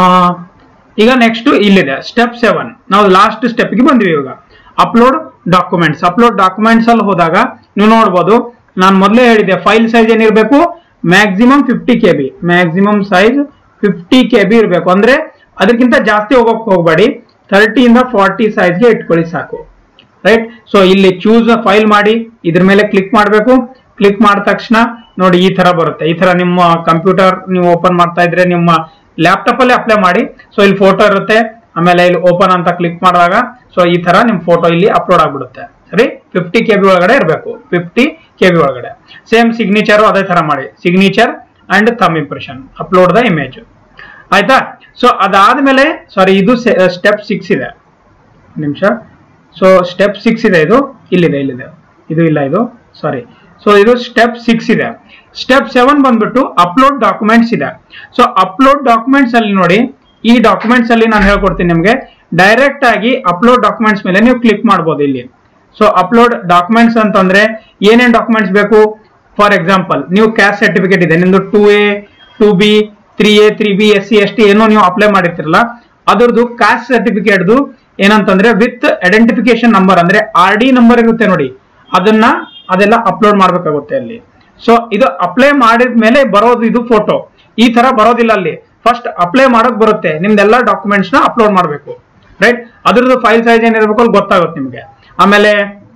ಈಗ ನೆಕ್ಸ್ಟ್ ಇಲ್ಲಿದೆ ಸ್ಟೆಪ್ ಸೆವೆನ್. ನಾವು ಲಾಸ್ಟ್ ಸ್ಟೆಪ್ಗೆ ಬಂದ್ವಿ. ಇವಾಗ ಅಪ್ಲೋಡ್ ಡಾಕ್ಯುಮೆಂಟ್ಸ್. ಅಪ್ಲೋಡ್ ಡಾಕ್ಯುಮೆಂಟ್ಸ್ ಅಲ್ಲಿ ಹೋದಾಗ ನೀವು ನೋಡ್ಬೋದು, ನಾನು ಮೊದಲೇ ಹೇಳಿದೆ ಫೈಲ್ ಸೈಜ್ ಏನಿರಬೇಕು, maximum fifty K B maximum size fifty K B ಇರಬೇಕು. ಅಂದ್ರೆ ಅದಕ್ಕಿಂತ ಜಾಸ್ತಿ ಹೋಗಕ್ ಹೋಗ್ಬೇಡಿ, ಥರ್ಟಿ ಇಂದ ಫಾರ್ಟಿ ಸೈಜ್ಗೆ ಇಟ್ಕೊಳ್ಳಿ ಸಾಕು. ರೈಟ್. ಸೊ ಇಲ್ಲಿ ಚೂಸ್ ಫೈಲ್ ಮಾಡಿ ಇದ್ರ ಮೇಲೆ ಕ್ಲಿಕ್ ಮಾಡಬೇಕು. ಕ್ಲಿಕ್ ಮಾಡಿದ ತಕ್ಷಣ ನೋಡಿ ಈ ತರ ಬರುತ್ತೆ. ಈ ತರ ನಿಮ್ಮ ಕಂಪ್ಯೂಟರ್ ನೀವು ಓಪನ್ ಮಾಡ್ತಾ ಇದ್ರೆ ನಿಮ್ಮ ಲ್ಯಾಪ್ಟಾಪ್ ಅಲ್ಲಿ ಅಪ್ಲೈ ಮಾಡಿ. ಸೊ ಇಲ್ಲಿ ಫೋಟೋ ಇರುತ್ತೆ, ಆಮೇಲೆ ಇಲ್ಲಿ ಓಪನ್ ಅಂತ ಕ್ಲಿಕ್ ಮಾಡಿದಾಗ ಸೊ ಈ ತರ ನಿಮ್ ಫೋಟೋ ಇಲ್ಲಿ ಅಪ್ಲೋಡ್ ಆಗ್ಬಿಡುತ್ತೆ. ಸರಿ, ಫಿಫ್ಟಿ ಕೆ ಬಿ ಒಳಗಡೆ ಇರಬೇಕು. ಫಿಫ್ಟಿ ಕೆ ಬಿ ಒಳಗಡೆ. ಸೇಮ್ ಸಿಗ್ನೇಚರ್ ಅದೇ ತರ ಮಾಡಿ, signature and thumb impression, upload the image. ಆಯ್ತಾ? ಸೊ ಅದಾದ್ಮೇಲೆ ಸಾರಿ ಇದು ಸ್ಟೆಪ್ ಸಿಕ್ಸ್ ಇದೆ ನಿಮಿಷ. ಸೊ ಸ್ಟೆಪ್ ಸಿಕ್ಸ್ ಇದೆ, ಇದು ಇಲ್ಲಿದೆ ಇಲ್ಲಿದೆ ಇದು ಇಲ್ಲ ಇದು ಸಾರಿ. ಸೊ ಇದು ಸ್ಟೆಪ್ ಸಿಕ್ಸ್ ಇದೆ. ಸ್ಟೆಪ್ ಸೆವೆನ್ ಬಂದ್ಬಿಟ್ಟು ಅಪ್ಲೋಡ್ ಡಾಕ್ಯುಮೆಂಟ್ಸ್ ಇದೆ. ಸೊ ಅಪ್ಲೋಡ್ ಡಾಕ್ಯುಮೆಂಟ್ಸ್ ಅಲ್ಲಿ ನೋಡಿ, ಈ ಡಾಕ್ಯುಮೆಂಟ್ಸ್ ಅಲ್ಲಿ ನಾನು ಹೇಳ್ಕೊಡ್ತೀನಿ ನಿಮ್ಗೆ. ಡೈರೆಕ್ಟ್ ಆಗಿ ಅಪ್ಲೋಡ್ ಡಾಕ್ಯುಮೆಂಟ್ಸ್ ಮೇಲೆ ನೀವು ಕ್ಲಿಕ್ ಮಾಡಬಹುದು ಇಲ್ಲಿ. ಸೊ ಅಪ್ಲೋಡ್ ಡಾಕ್ಯುಮೆಂಟ್ಸ್ ಅಂತಂದ್ರೆ ಏನೇನ್ ಡಾಕ್ಯುಮೆಂಟ್ಸ್ ಬೇಕು? ಫಾರ್ ಎಕ್ಸಾಂಪಲ್ ನೀವು ಕ್ಯಾಸ್ಟ್ ಸರ್ಟಿಫಿಕೇಟ್ ಇದೆ ನಿಮ್ದು, two A two B three A three B S C S T ಏನೋ ನೀವು ಅಪ್ಲೈ ಮಾಡಿರ್ತಿರಲ್ಲ, ಅದ್ರದ್ದು ಕಾಸ್ಟ್ ಸರ್ಟಿಫಿಕೇಟ್ದು ಏನಂತಂದ್ರೆ ವಿತ್ ಐಡೆಂಟಿಫಿಕೇಶನ್ ನಂಬರ್ ಅಂದ್ರೆ ಆರ್ ಡಿ ನಂಬರ್ ಇರುತ್ತೆ ನೋಡಿ, ಅದನ್ನ ಅದೆಲ್ಲ ಅಪ್ಲೋಡ್ ಮಾಡ್ಬೇಕಾಗುತ್ತೆ ಅಲ್ಲಿ. ಸೊ ಇದು ಅಪ್ಲೈ ಮಾಡಿದ ಮೇಲೆ ಬರೋದು ಇದು ಫೋಟೋ. ಈ ತರ ಬರೋದಿಲ್ಲ ಅಲ್ಲಿ. ಫಸ್ಟ್ ಅಪ್ಲೈ ಮಾಡೋಕ್ ಬರುತ್ತೆ, ನಿಮ್ದೆಲ್ಲ ಡಾಕ್ಯುಮೆಂಟ್ಸ್ ನ ಅಪ್ಲೋಡ್ ಮಾಡಬೇಕು. ರೈಟ್. ಅದ್ರದ್ದು ಫೈಲ್ ಸೈಜ್ ಏನಿರ್ಬೇಕು ಅಲ್ಲಿ ಗೊತ್ತಾಗುತ್ತೆ ನಿಮ್ಗೆ. ಆಮೇಲೆ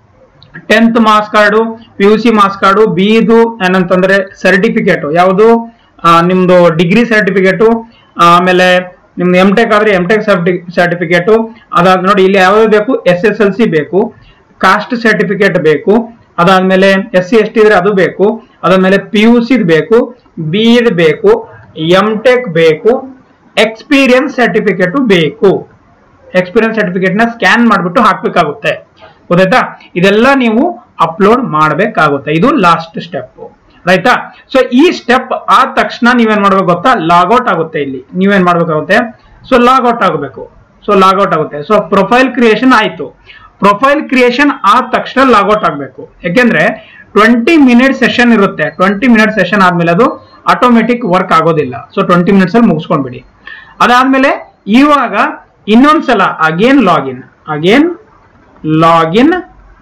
tenth marks card, P U C marks card, ಬಿದು ಏನಂತಂದ್ರೆ ಸರ್ಟಿಫಿಕೇಟ್ ಯಾವುದು, ನಿಮ್ದು ಡಿಗ್ರಿ ಸರ್ಟಿಫಿಕೇಟು, ಆಮೇಲೆ ನಿಮ್ದು ಎಂ ಟೆಕ್ ಆದ್ರೆ ಎಂ ಟೆಕ್ ಸರ್ಟಿಫಿಕೇಟು. ಅದಾದ ನೋಡಿ ಇಲ್ಲಿ ಯಾವ್ದು ಬೇಕು, ಎಸ್ ಎಸ್ ಎಲ್ ಸಿ ಬೇಕು, ಕಾಸ್ಟ್ ಸರ್ಟಿಫಿಕೇಟ್ ಬೇಕು, ಅದಾದ್ಮೇಲೆ ಎಸ್ ಸಿ ಎಸ್ ಟಿ ಇದ್ರೆ ಅದು ಬೇಕು, ಅದಾದ್ಮೇಲೆ ಪಿ ಯು ಸಿ ಬೇಕು, ಬಿ ಬೇಕು, ಎಂ ಟೆಕ್ ಬೇಕು, ಎಕ್ಸ್ಪೀರಿಯನ್ಸ್ ಸರ್ಟಿಫಿಕೇಟ್ ಬೇಕು. ಎಕ್ಸ್ಪೀರಿಯನ್ಸ್ ಸರ್ಟಿಫಿಕೇಟ್ ನ ಸ್ಕ್ಯಾನ್ ಮಾಡ್ಬಿಟ್ಟು ಹಾಕ್ಬೇಕಾಗುತ್ತೆ. ಗೊತ್ತಾಯ್ತಾ? ಇದೆಲ್ಲ ನೀವು ಅಪ್ಲೋಡ್ ಮಾಡಬೇಕಾಗುತ್ತೆ. ಇದು ಲಾಸ್ಟ್ ಸ್ಟೆಪ್. ರೈತಾ? ಸೊ ಈ ಸ್ಟೆಪ್ ಆದ ತಕ್ಷಣ ನೀವೇನ್ ಮಾಡ್ಬೇಕು ಗೊತ್ತಾ, ಲಾಗೌಟ್ ಆಗುತ್ತೆ. ಇಲ್ಲಿ ನೀವೇನ್ ಮಾಡ್ಬೇಕಾಗುತ್ತೆ, ಸೊ ಲಾಗೌಟ್ ಆಗಬೇಕು. ಸೊ ಲಾಗೌಟ್ ಆಗುತ್ತೆ. ಸೊ ಪ್ರೊಫೈಲ್ ಕ್ರಿಯೇಷನ್ ಆಯ್ತು. ಪ್ರೊಫೈಲ್ ಕ್ರಿಯೇಷನ್ ಆದ ತಕ್ಷಣ ಲಾಗೌಟ್ ಆಗಬೇಕು. ಯಾಕೆಂದ್ರೆ ಟ್ವೆಂಟಿ ಮಿನಿಟ್ ಸೆಷನ್ ಇರುತ್ತೆ. ಟ್ವೆಂಟಿ ಮಿನಿಟ್ ಸೆಷನ್ ಆದ್ಮೇಲೆ ಅದು ಆಟೋಮೆಟಿಕ್ ವರ್ಕ್ ಆಗೋದಿಲ್ಲ. ಸೊ ಟ್ವೆಂಟಿ ಮಿನಿಟ್ಸ್ ಅಲ್ಲಿ ಮುಗಿಸ್ಕೊಂಡ್ಬಿಡಿ. ಅದಾದ್ಮೇಲೆ ಇವಾಗ ಇನ್ನೊಂದ್ಸಲ again login again login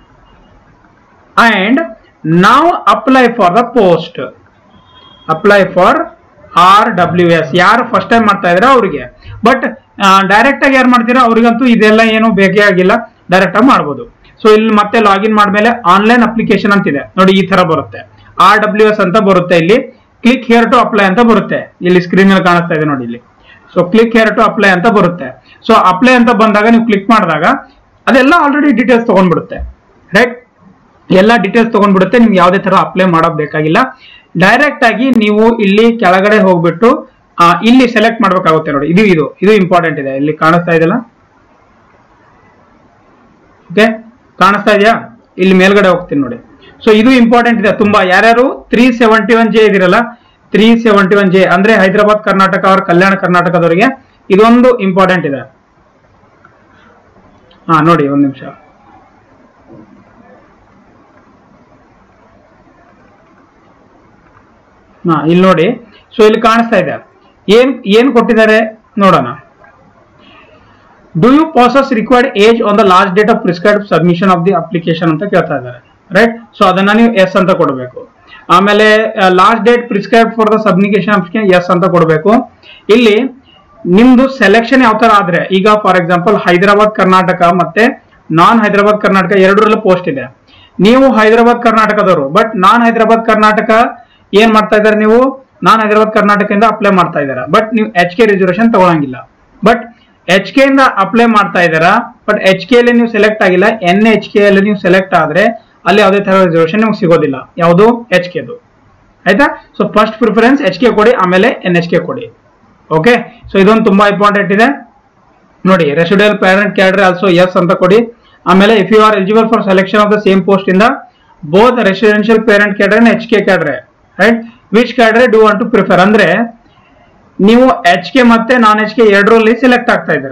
and ನಾವು apply for the post. Apply for R W S. ಯಾರು ಫಸ್ಟ್ ಟೈಮ್ ಮಾಡ್ತಾ ಇದ್ರೆ ಅವ್ರಿಗೆ, ಬಟ್ ಡೈರೆಕ್ಟ್ ಆಗಿ ಯಾರು ಮಾಡ್ತೀರಾ ಅವ್ರಿಗಂತೂ ಇದೆಲ್ಲ ಏನು ಬೇಕೇ ಆಗಿಲ್ಲ, ಡೈರೆಕ್ಟ್ ಆಗಿ ಮಾಡ್ಬೋದು. ಸೊ ಇಲ್ಲಿ ಮತ್ತೆ ಲಾಗಿನ್ ಮಾಡ್ಮೇಲೆ ಆನ್ಲೈನ್ ಅಪ್ಲಿಕೇಶನ್ ಅಂತಿದೆ ನೋಡಿ, ಈ ತರ ಬರುತ್ತೆ. ಆರ್ ಡಬ್ಲ್ಯೂ ಎಸ್ ಅಂತ ಬರುತ್ತೆ. ಇಲ್ಲಿ ಕ್ಲಿಕ್ ಹಿಯರ್ ಟು ಅಪ್ಲೈ ಅಂತ ಬರುತ್ತೆ. ಇಲ್ಲಿ ಸ್ಕ್ರೀನ್ ಮೇಲೆ ಕಾಣಿಸ್ತಾ ಇದೆ ನೋಡಿ ಇಲ್ಲಿ. So click here to apply ಅಂತ ಬರುತ್ತೆ. ಸೊ ಅಪ್ಲೈ ಅಂತ ಬಂದಾಗ ನೀವು ಕ್ಲಿಕ್ ಮಾಡಿದಾಗ ಅದೆಲ್ಲ ಆಲ್ರೆಡಿ ಡೀಟೇಲ್ಸ್ ತಗೊಂಡ್ಬಿಡುತ್ತೆ. ರೈಟ್. ಎಲ್ಲ ಡೀಟೇಲ್ಸ್ ತಗೊಂಡ್ಬಿಡುತ್ತೆ. ನಿಮ್ಗೆ ಯಾವುದೇ ತರ ಅಪ್ಲೈ ಮಾಡೋಕ್ ಬೇಕಾಗಿಲ್ಲ. ಡೈರೆಕ್ಟ್ ಆಗಿ ನೀವು ಇಲ್ಲಿ ಕೆಳಗಡೆ ಹೋಗ್ಬಿಟ್ಟು ಇಲ್ಲಿ ಸೆಲೆಕ್ಟ್ ಮಾಡ್ಬೇಕಾಗುತ್ತೆ ನೋಡಿ. ಇದು ಇದು ಇದು ಇಂಪಾರ್ಟೆಂಟ್ ಇದೆ. ಇಲ್ಲಿ ಕಾಣಿಸ್ತಾ ಇದೆಯಲ್ಲ, ಓಕೆ ಕಾಣಿಸ್ತಾ ಇದೆಯಾ? ಇಲ್ಲಿ ಮೇಲ್ಗಡೆ ಹೋಗ್ತೀನಿ ನೋಡಿ. ಸೊ ಇದು ಇಂಪಾರ್ಟೆಂಟ್ ಇದೆ ತುಂಬಾ. ಯಾರ್ಯಾರು ತ್ರೀ ಸೆವೆಂಟಿ ಒನ್ ಜೆ ಇದಿರಲ್ಲ, ತ್ರೀ ಸೆವೆಂಟಿ ಒನ್ ಜೆ ಅಂದ್ರೆ ಹೈದರಾಬಾದ್ ಕರ್ನಾಟಕ ಅವ್ರ ಕಲ್ಯಾಣ ಕರ್ನಾಟಕದವರಿಗೆ ಇದೊಂದು ಇಂಪಾರ್ಟೆಂಟ್ ಇದೆ. ಹಾ ನೋಡಿ ಒಂದ್ ನಿಮಿಷ. ಹಾ ಇಲ್ಲಿ ನೋಡಿ. ಸೊ ಇಲ್ಲಿ ಕಾಣಿಸ್ತಾ ಇದೆ. ಏನ್ ಏನ್ ಕೊಟ್ಟಿದ್ದಾರೆ ನೋಡೋಣ. Do you possess required age on the last date of prescribed submission of the application ಅಂತ ಕೇಳ್ತಾ ಇದ್ದಾರೆ. ರೈಟ್. ಸೊ ಅದನ್ನ ನೀವು ಎಸ್ ಅಂತ ಕೊಡಬೇಕು. ಆಮೇಲೆ last date prescribe for the submission option yes ಅಂತ ಕೊಡಬೇಕು. ಇಲ್ಲಿ ನಿಮ್ದು ಸೆಲೆಕ್ಷನ್ ಯಾವ ತರ ಆದ್ರೆ, ಈಗ ಫಾರ್ ಎಕ್ಸಾಂಪಲ್ ಹೈದರಾಬಾದ್ ಕರ್ನಾಟಕ ಮತ್ತೆ ನಾನ್ ಹೈದರಾಬಾದ್ ಕರ್ನಾಟಕ ಎರಡರಲ್ಲೂ ಪೋಸ್ಟ್ ಇದೆ. ನೀವು ಹೈದರಾಬಾದ್ ಕರ್ನಾಟಕದವರು, ಬಟ್ ನಾನ್ ಹೈದರಾಬಾದ್ ಕರ್ನಾಟಕ ಏನ್ ಮಾಡ್ತಾ ಇದ್ದಾರೆ, ನೀವು ನಾನ್ ಹೈದರಾಬಾದ್ ಕರ್ನಾಟಕದಿಂದ ಅಪ್ಲೈ ಮಾಡ್ತಾ ಇದ್ದೀರಾ, ಬಟ್ ನೀವು ಎಚ್ ಕೆ ರಿಸರ್ವೇಶನ್ ತಗೊಳಂಗಿಲ್ಲ. ಬಟ್ ಎಚ್ ಕೆ ಇಂದ ಅಪ್ಲೈ ಮಾಡ್ತಾ ಇದ್ದೀರಾ, ಬಟ್ ಎಚ್ ಕೆ ಅಲ್ಲಿ ನೀವು ಸೆಲೆಕ್ಟ್ ಆಗಿಲ್ಲ. ಎನ್ ಎಚ್ ಕೆ ಅಲ್ಲಿ ನೀವು ಸೆಲೆಕ್ಟ್ ಆದ್ರೆ ಅಲ್ಲಿ ಯಾವುದೇ ತರ ರಿಸರ್ವೇಶನ್ ನಿಮ್ಗೆ ಸಿಗೋದಿಲ್ಲ. ಯಾವುದು? ಎಚ್ ಕೆದು. ಆಯ್ತಾ? So first preference H K ಕೊಡಿ, ಆಮೇಲೆ ಎನ್ ಎಚ್ ಕೆ ಕೊಡಿ. ಓಕೆ. ಸೊ ಇದೊಂದು ತುಂಬಾ ಇಂಪಾರ್ಟೆಂಟ್ ಇದೆ ನೋಡಿ. Resident parent cadre also yes ಅಂತ ಕೊಡಿ. ಆಮೇಲೆ if you are eligible for selection of the same post ಇಂದ both residential parent cadre and H K cadre, right, which cadre do want to prefer ಅಂದ್ರೆ ನೀವು H K ಮತ್ತೆ non H K ಎರಡರಲ್ಲಿ select ಆಗ್ತಾ ಇದ್ದೀರಾ.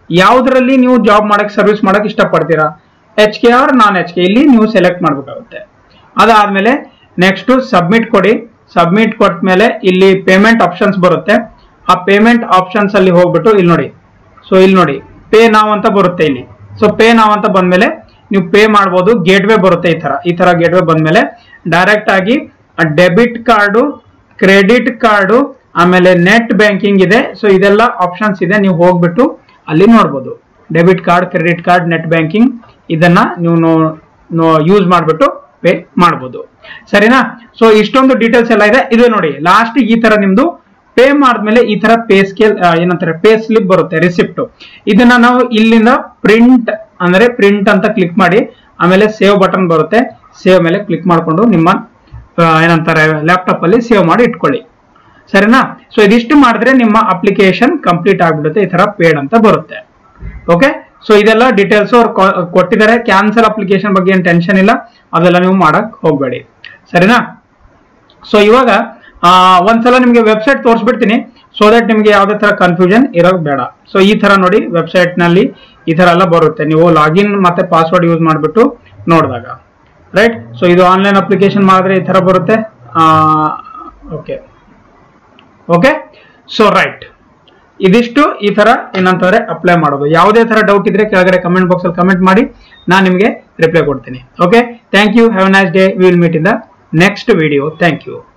ಯಾವ್ದ್ರಲ್ಲಿ ನೀವು job ಮಾಡಕ್ ಸರ್ವಿಸ್ ಮಾಡಕ್ ಇಷ್ಟಪಡ್ತೀರಾ, H K or non H K, ಇಲ್ಲಿ ನೀವು ಸೆಲೆಕ್ಟ್ ಮಾಡ್ಬೇಕಾಗುತ್ತೆ. ಅದಾದ್ಮೇಲೆ ನೆಕ್ಸ್ಟ್ ಸಬ್ಮಿಟ್ ಕೊಡಿ. ಸಬ್ಮಿಟ್ ಕೊಟ್ಟ ಮೇಲೆ ಇಲ್ಲಿ ಪೇಮೆಂಟ್ ಆಪ್ಷನ್ಸ್ ಬರುತ್ತೆ. ಆ ಪೇಮೆಂಟ್ ಆಪ್ಷನ್ಸ್ ಅಲ್ಲಿ ಹೋಗ್ಬಿಟ್ಟು ಇಲ್ಲಿ ನೋಡಿ, ಸೊ ಇಲ್ಲಿ ನೋಡಿ ಪೇ ನಾವ್ ಅಂತ ಬರುತ್ತೆ ಇಲ್ಲಿ. ಸೊ ಪೇ ನಾವ್ ಅಂತ ಬಂದ್ಮೇಲೆ ನೀವು ಪೇ ಮಾಡ್ಬೋದು. ಗೇಟ್ ವೇ ಬರುತ್ತೆ ಈ ತರ, ಈ ತರ ಗೇಟ್ ವೇ ಬಂದ್ಮೇಲೆ ಡೈರೆಕ್ಟ್ ಆಗಿ ಡೆಬಿಟ್ ಕಾರ್ಡು, ಕ್ರೆಡಿಟ್ ಕಾರ್ಡು, ಆಮೇಲೆ ನೆಟ್ ಬ್ಯಾಂಕಿಂಗ್ ಇದೆ. ಸೊ ಇದೆಲ್ಲ ಆಪ್ಷನ್ಸ್ ಇದೆ, ನೀವು ಹೋಗ್ಬಿಟ್ಟು ಅಲ್ಲಿ ನೋಡ್ಬೋದು. Debit card, credit card, net banking ಇದನ್ನ ನೀವು ಯೂಸ್ ಮಾಡ್ಬಿಟ್ಟು ಪೇ ಮಾಡ್ಬೋದು. ಸರಿನಾ? ಸೊ ಇಷ್ಟೊಂದು ಡೀಟೇಲ್ಸ್ ಎಲ್ಲ ಇದೆ. ಇದು ನೋಡಿ ಲಾಸ್ಟ್ ಈ ತರ ನಿಮ್ದು ಪೇ ಮಾಡಿದ್ಮೇಲೆ ಈ ತರ ಪೇ ಸ್ಕೇಲ್ ಏನಂತಾರೆ ಪೇ ಸ್ಲಿಪ್ ಬರುತ್ತೆ, ರಿಸಿಪ್ಟ್. ಇದನ್ನ ನಾವು ಇಲ್ಲಿಂದ ಪ್ರಿಂಟ್ ಅಂದ್ರೆ ಪ್ರಿಂಟ್ ಅಂತ ಕ್ಲಿಕ್ ಮಾಡಿ ಆಮೇಲೆ ಸೇವ್ ಬಟನ್ ಬರುತ್ತೆ. ಸೇವ್ ಮೇಲೆ ಕ್ಲಿಕ್ ಮಾಡ್ಕೊಂಡು ನಿಮ್ಮ ಏನಂತಾರೆ ಲ್ಯಾಪ್ಟಾಪ್ ಅಲ್ಲಿ ಸೇವ್ ಮಾಡಿ ಇಟ್ಕೊಳ್ಳಿ. ಸರಿನಾ? ಸೊ ಇದಿಷ್ಟು ಮಾಡಿದ್ರೆ ನಿಮ್ಮ ಅಪ್ಲಿಕೇಶನ್ ಕಂಪ್ಲೀಟ್ ಆಗ್ಬಿಡುತ್ತೆ. ಈ ತರ ಪೇಡ್ ಅಂತ ಬರುತ್ತೆ. ಓಕೆ, ಸೊ ಇದೆಲ್ಲ ಡೀಟೇಲ್ಸ್ ಅವ್ರು ಕೊಟ್ಟಿದ್ದಾರೆ. ಕ್ಯಾನ್ಸಲ್ ಅಪ್ಲಿಕೇಶನ್ ಬಗ್ಗೆ ಏನು ಟೆನ್ಷನ್ ಇಲ್ಲ, ಅದೆಲ್ಲ ನೀವು ಮಾಡಕ್ ಹೋಗ್ಬೇಡಿ. ಸರಿನಾ? ಸೊ ಇವಾಗ ಒಂದ್ಸಲ ನಿಮ್ಗೆ ವೆಬ್ಸೈಟ್ ತೋರಿಸ್ಬಿಡ್ತೀನಿ, ಸೊ ದಟ್ ನಿಮ್ಗೆ ಯಾವುದೇ ತರ ಕನ್ಫ್ಯೂಷನ್ ಇರೋದು ಬೇಡ. ಸೊ ಈ ತರ ನೋಡಿ ವೆಬ್ಸೈಟ್ ನಲ್ಲಿ ಈ ತರ ಎಲ್ಲ ಬರುತ್ತೆ. ನೀವು ಲಾಗಿನ್ ಮತ್ತೆ ಪಾಸ್ವರ್ಡ್ ಯೂಸ್ ಮಾಡಿಬಿಟ್ಟು ನೋಡಿದಾಗ, ರೈಟ್? ಸೊ ಇದು ಆನ್ಲೈನ್ ಅಪ್ಲಿಕೇಶನ್ ಮಾಡಿದ್ರೆ ಈ ತರ ಬರುತ್ತೆ. ಓಕೆ ಓಕೆ ಸೊ ರೈಟ್, ಇದಿಷ್ಟು ಈ ತರ ಏನಂತಂದ್ರೆ ಅಪ್ಲೈ ಮಾಡೋದು. ಯಾವುದೇ ತರ ಡೌಟ್ ಇದ್ರೆ ಕೆಳಗಡೆ ಕಮೆಂಟ್ ಬಾಕ್ಸ್ ಅಲ್ಲಿ ಕಮೆಂಟ್ ಮಾಡಿ, ನಾನು ನಿಮಗೆ ರಿಪ್ಲೈ ಕೊಡ್ತೀನಿ. Okay, thank you, have a nice day. We will meet in the next video. Thank you.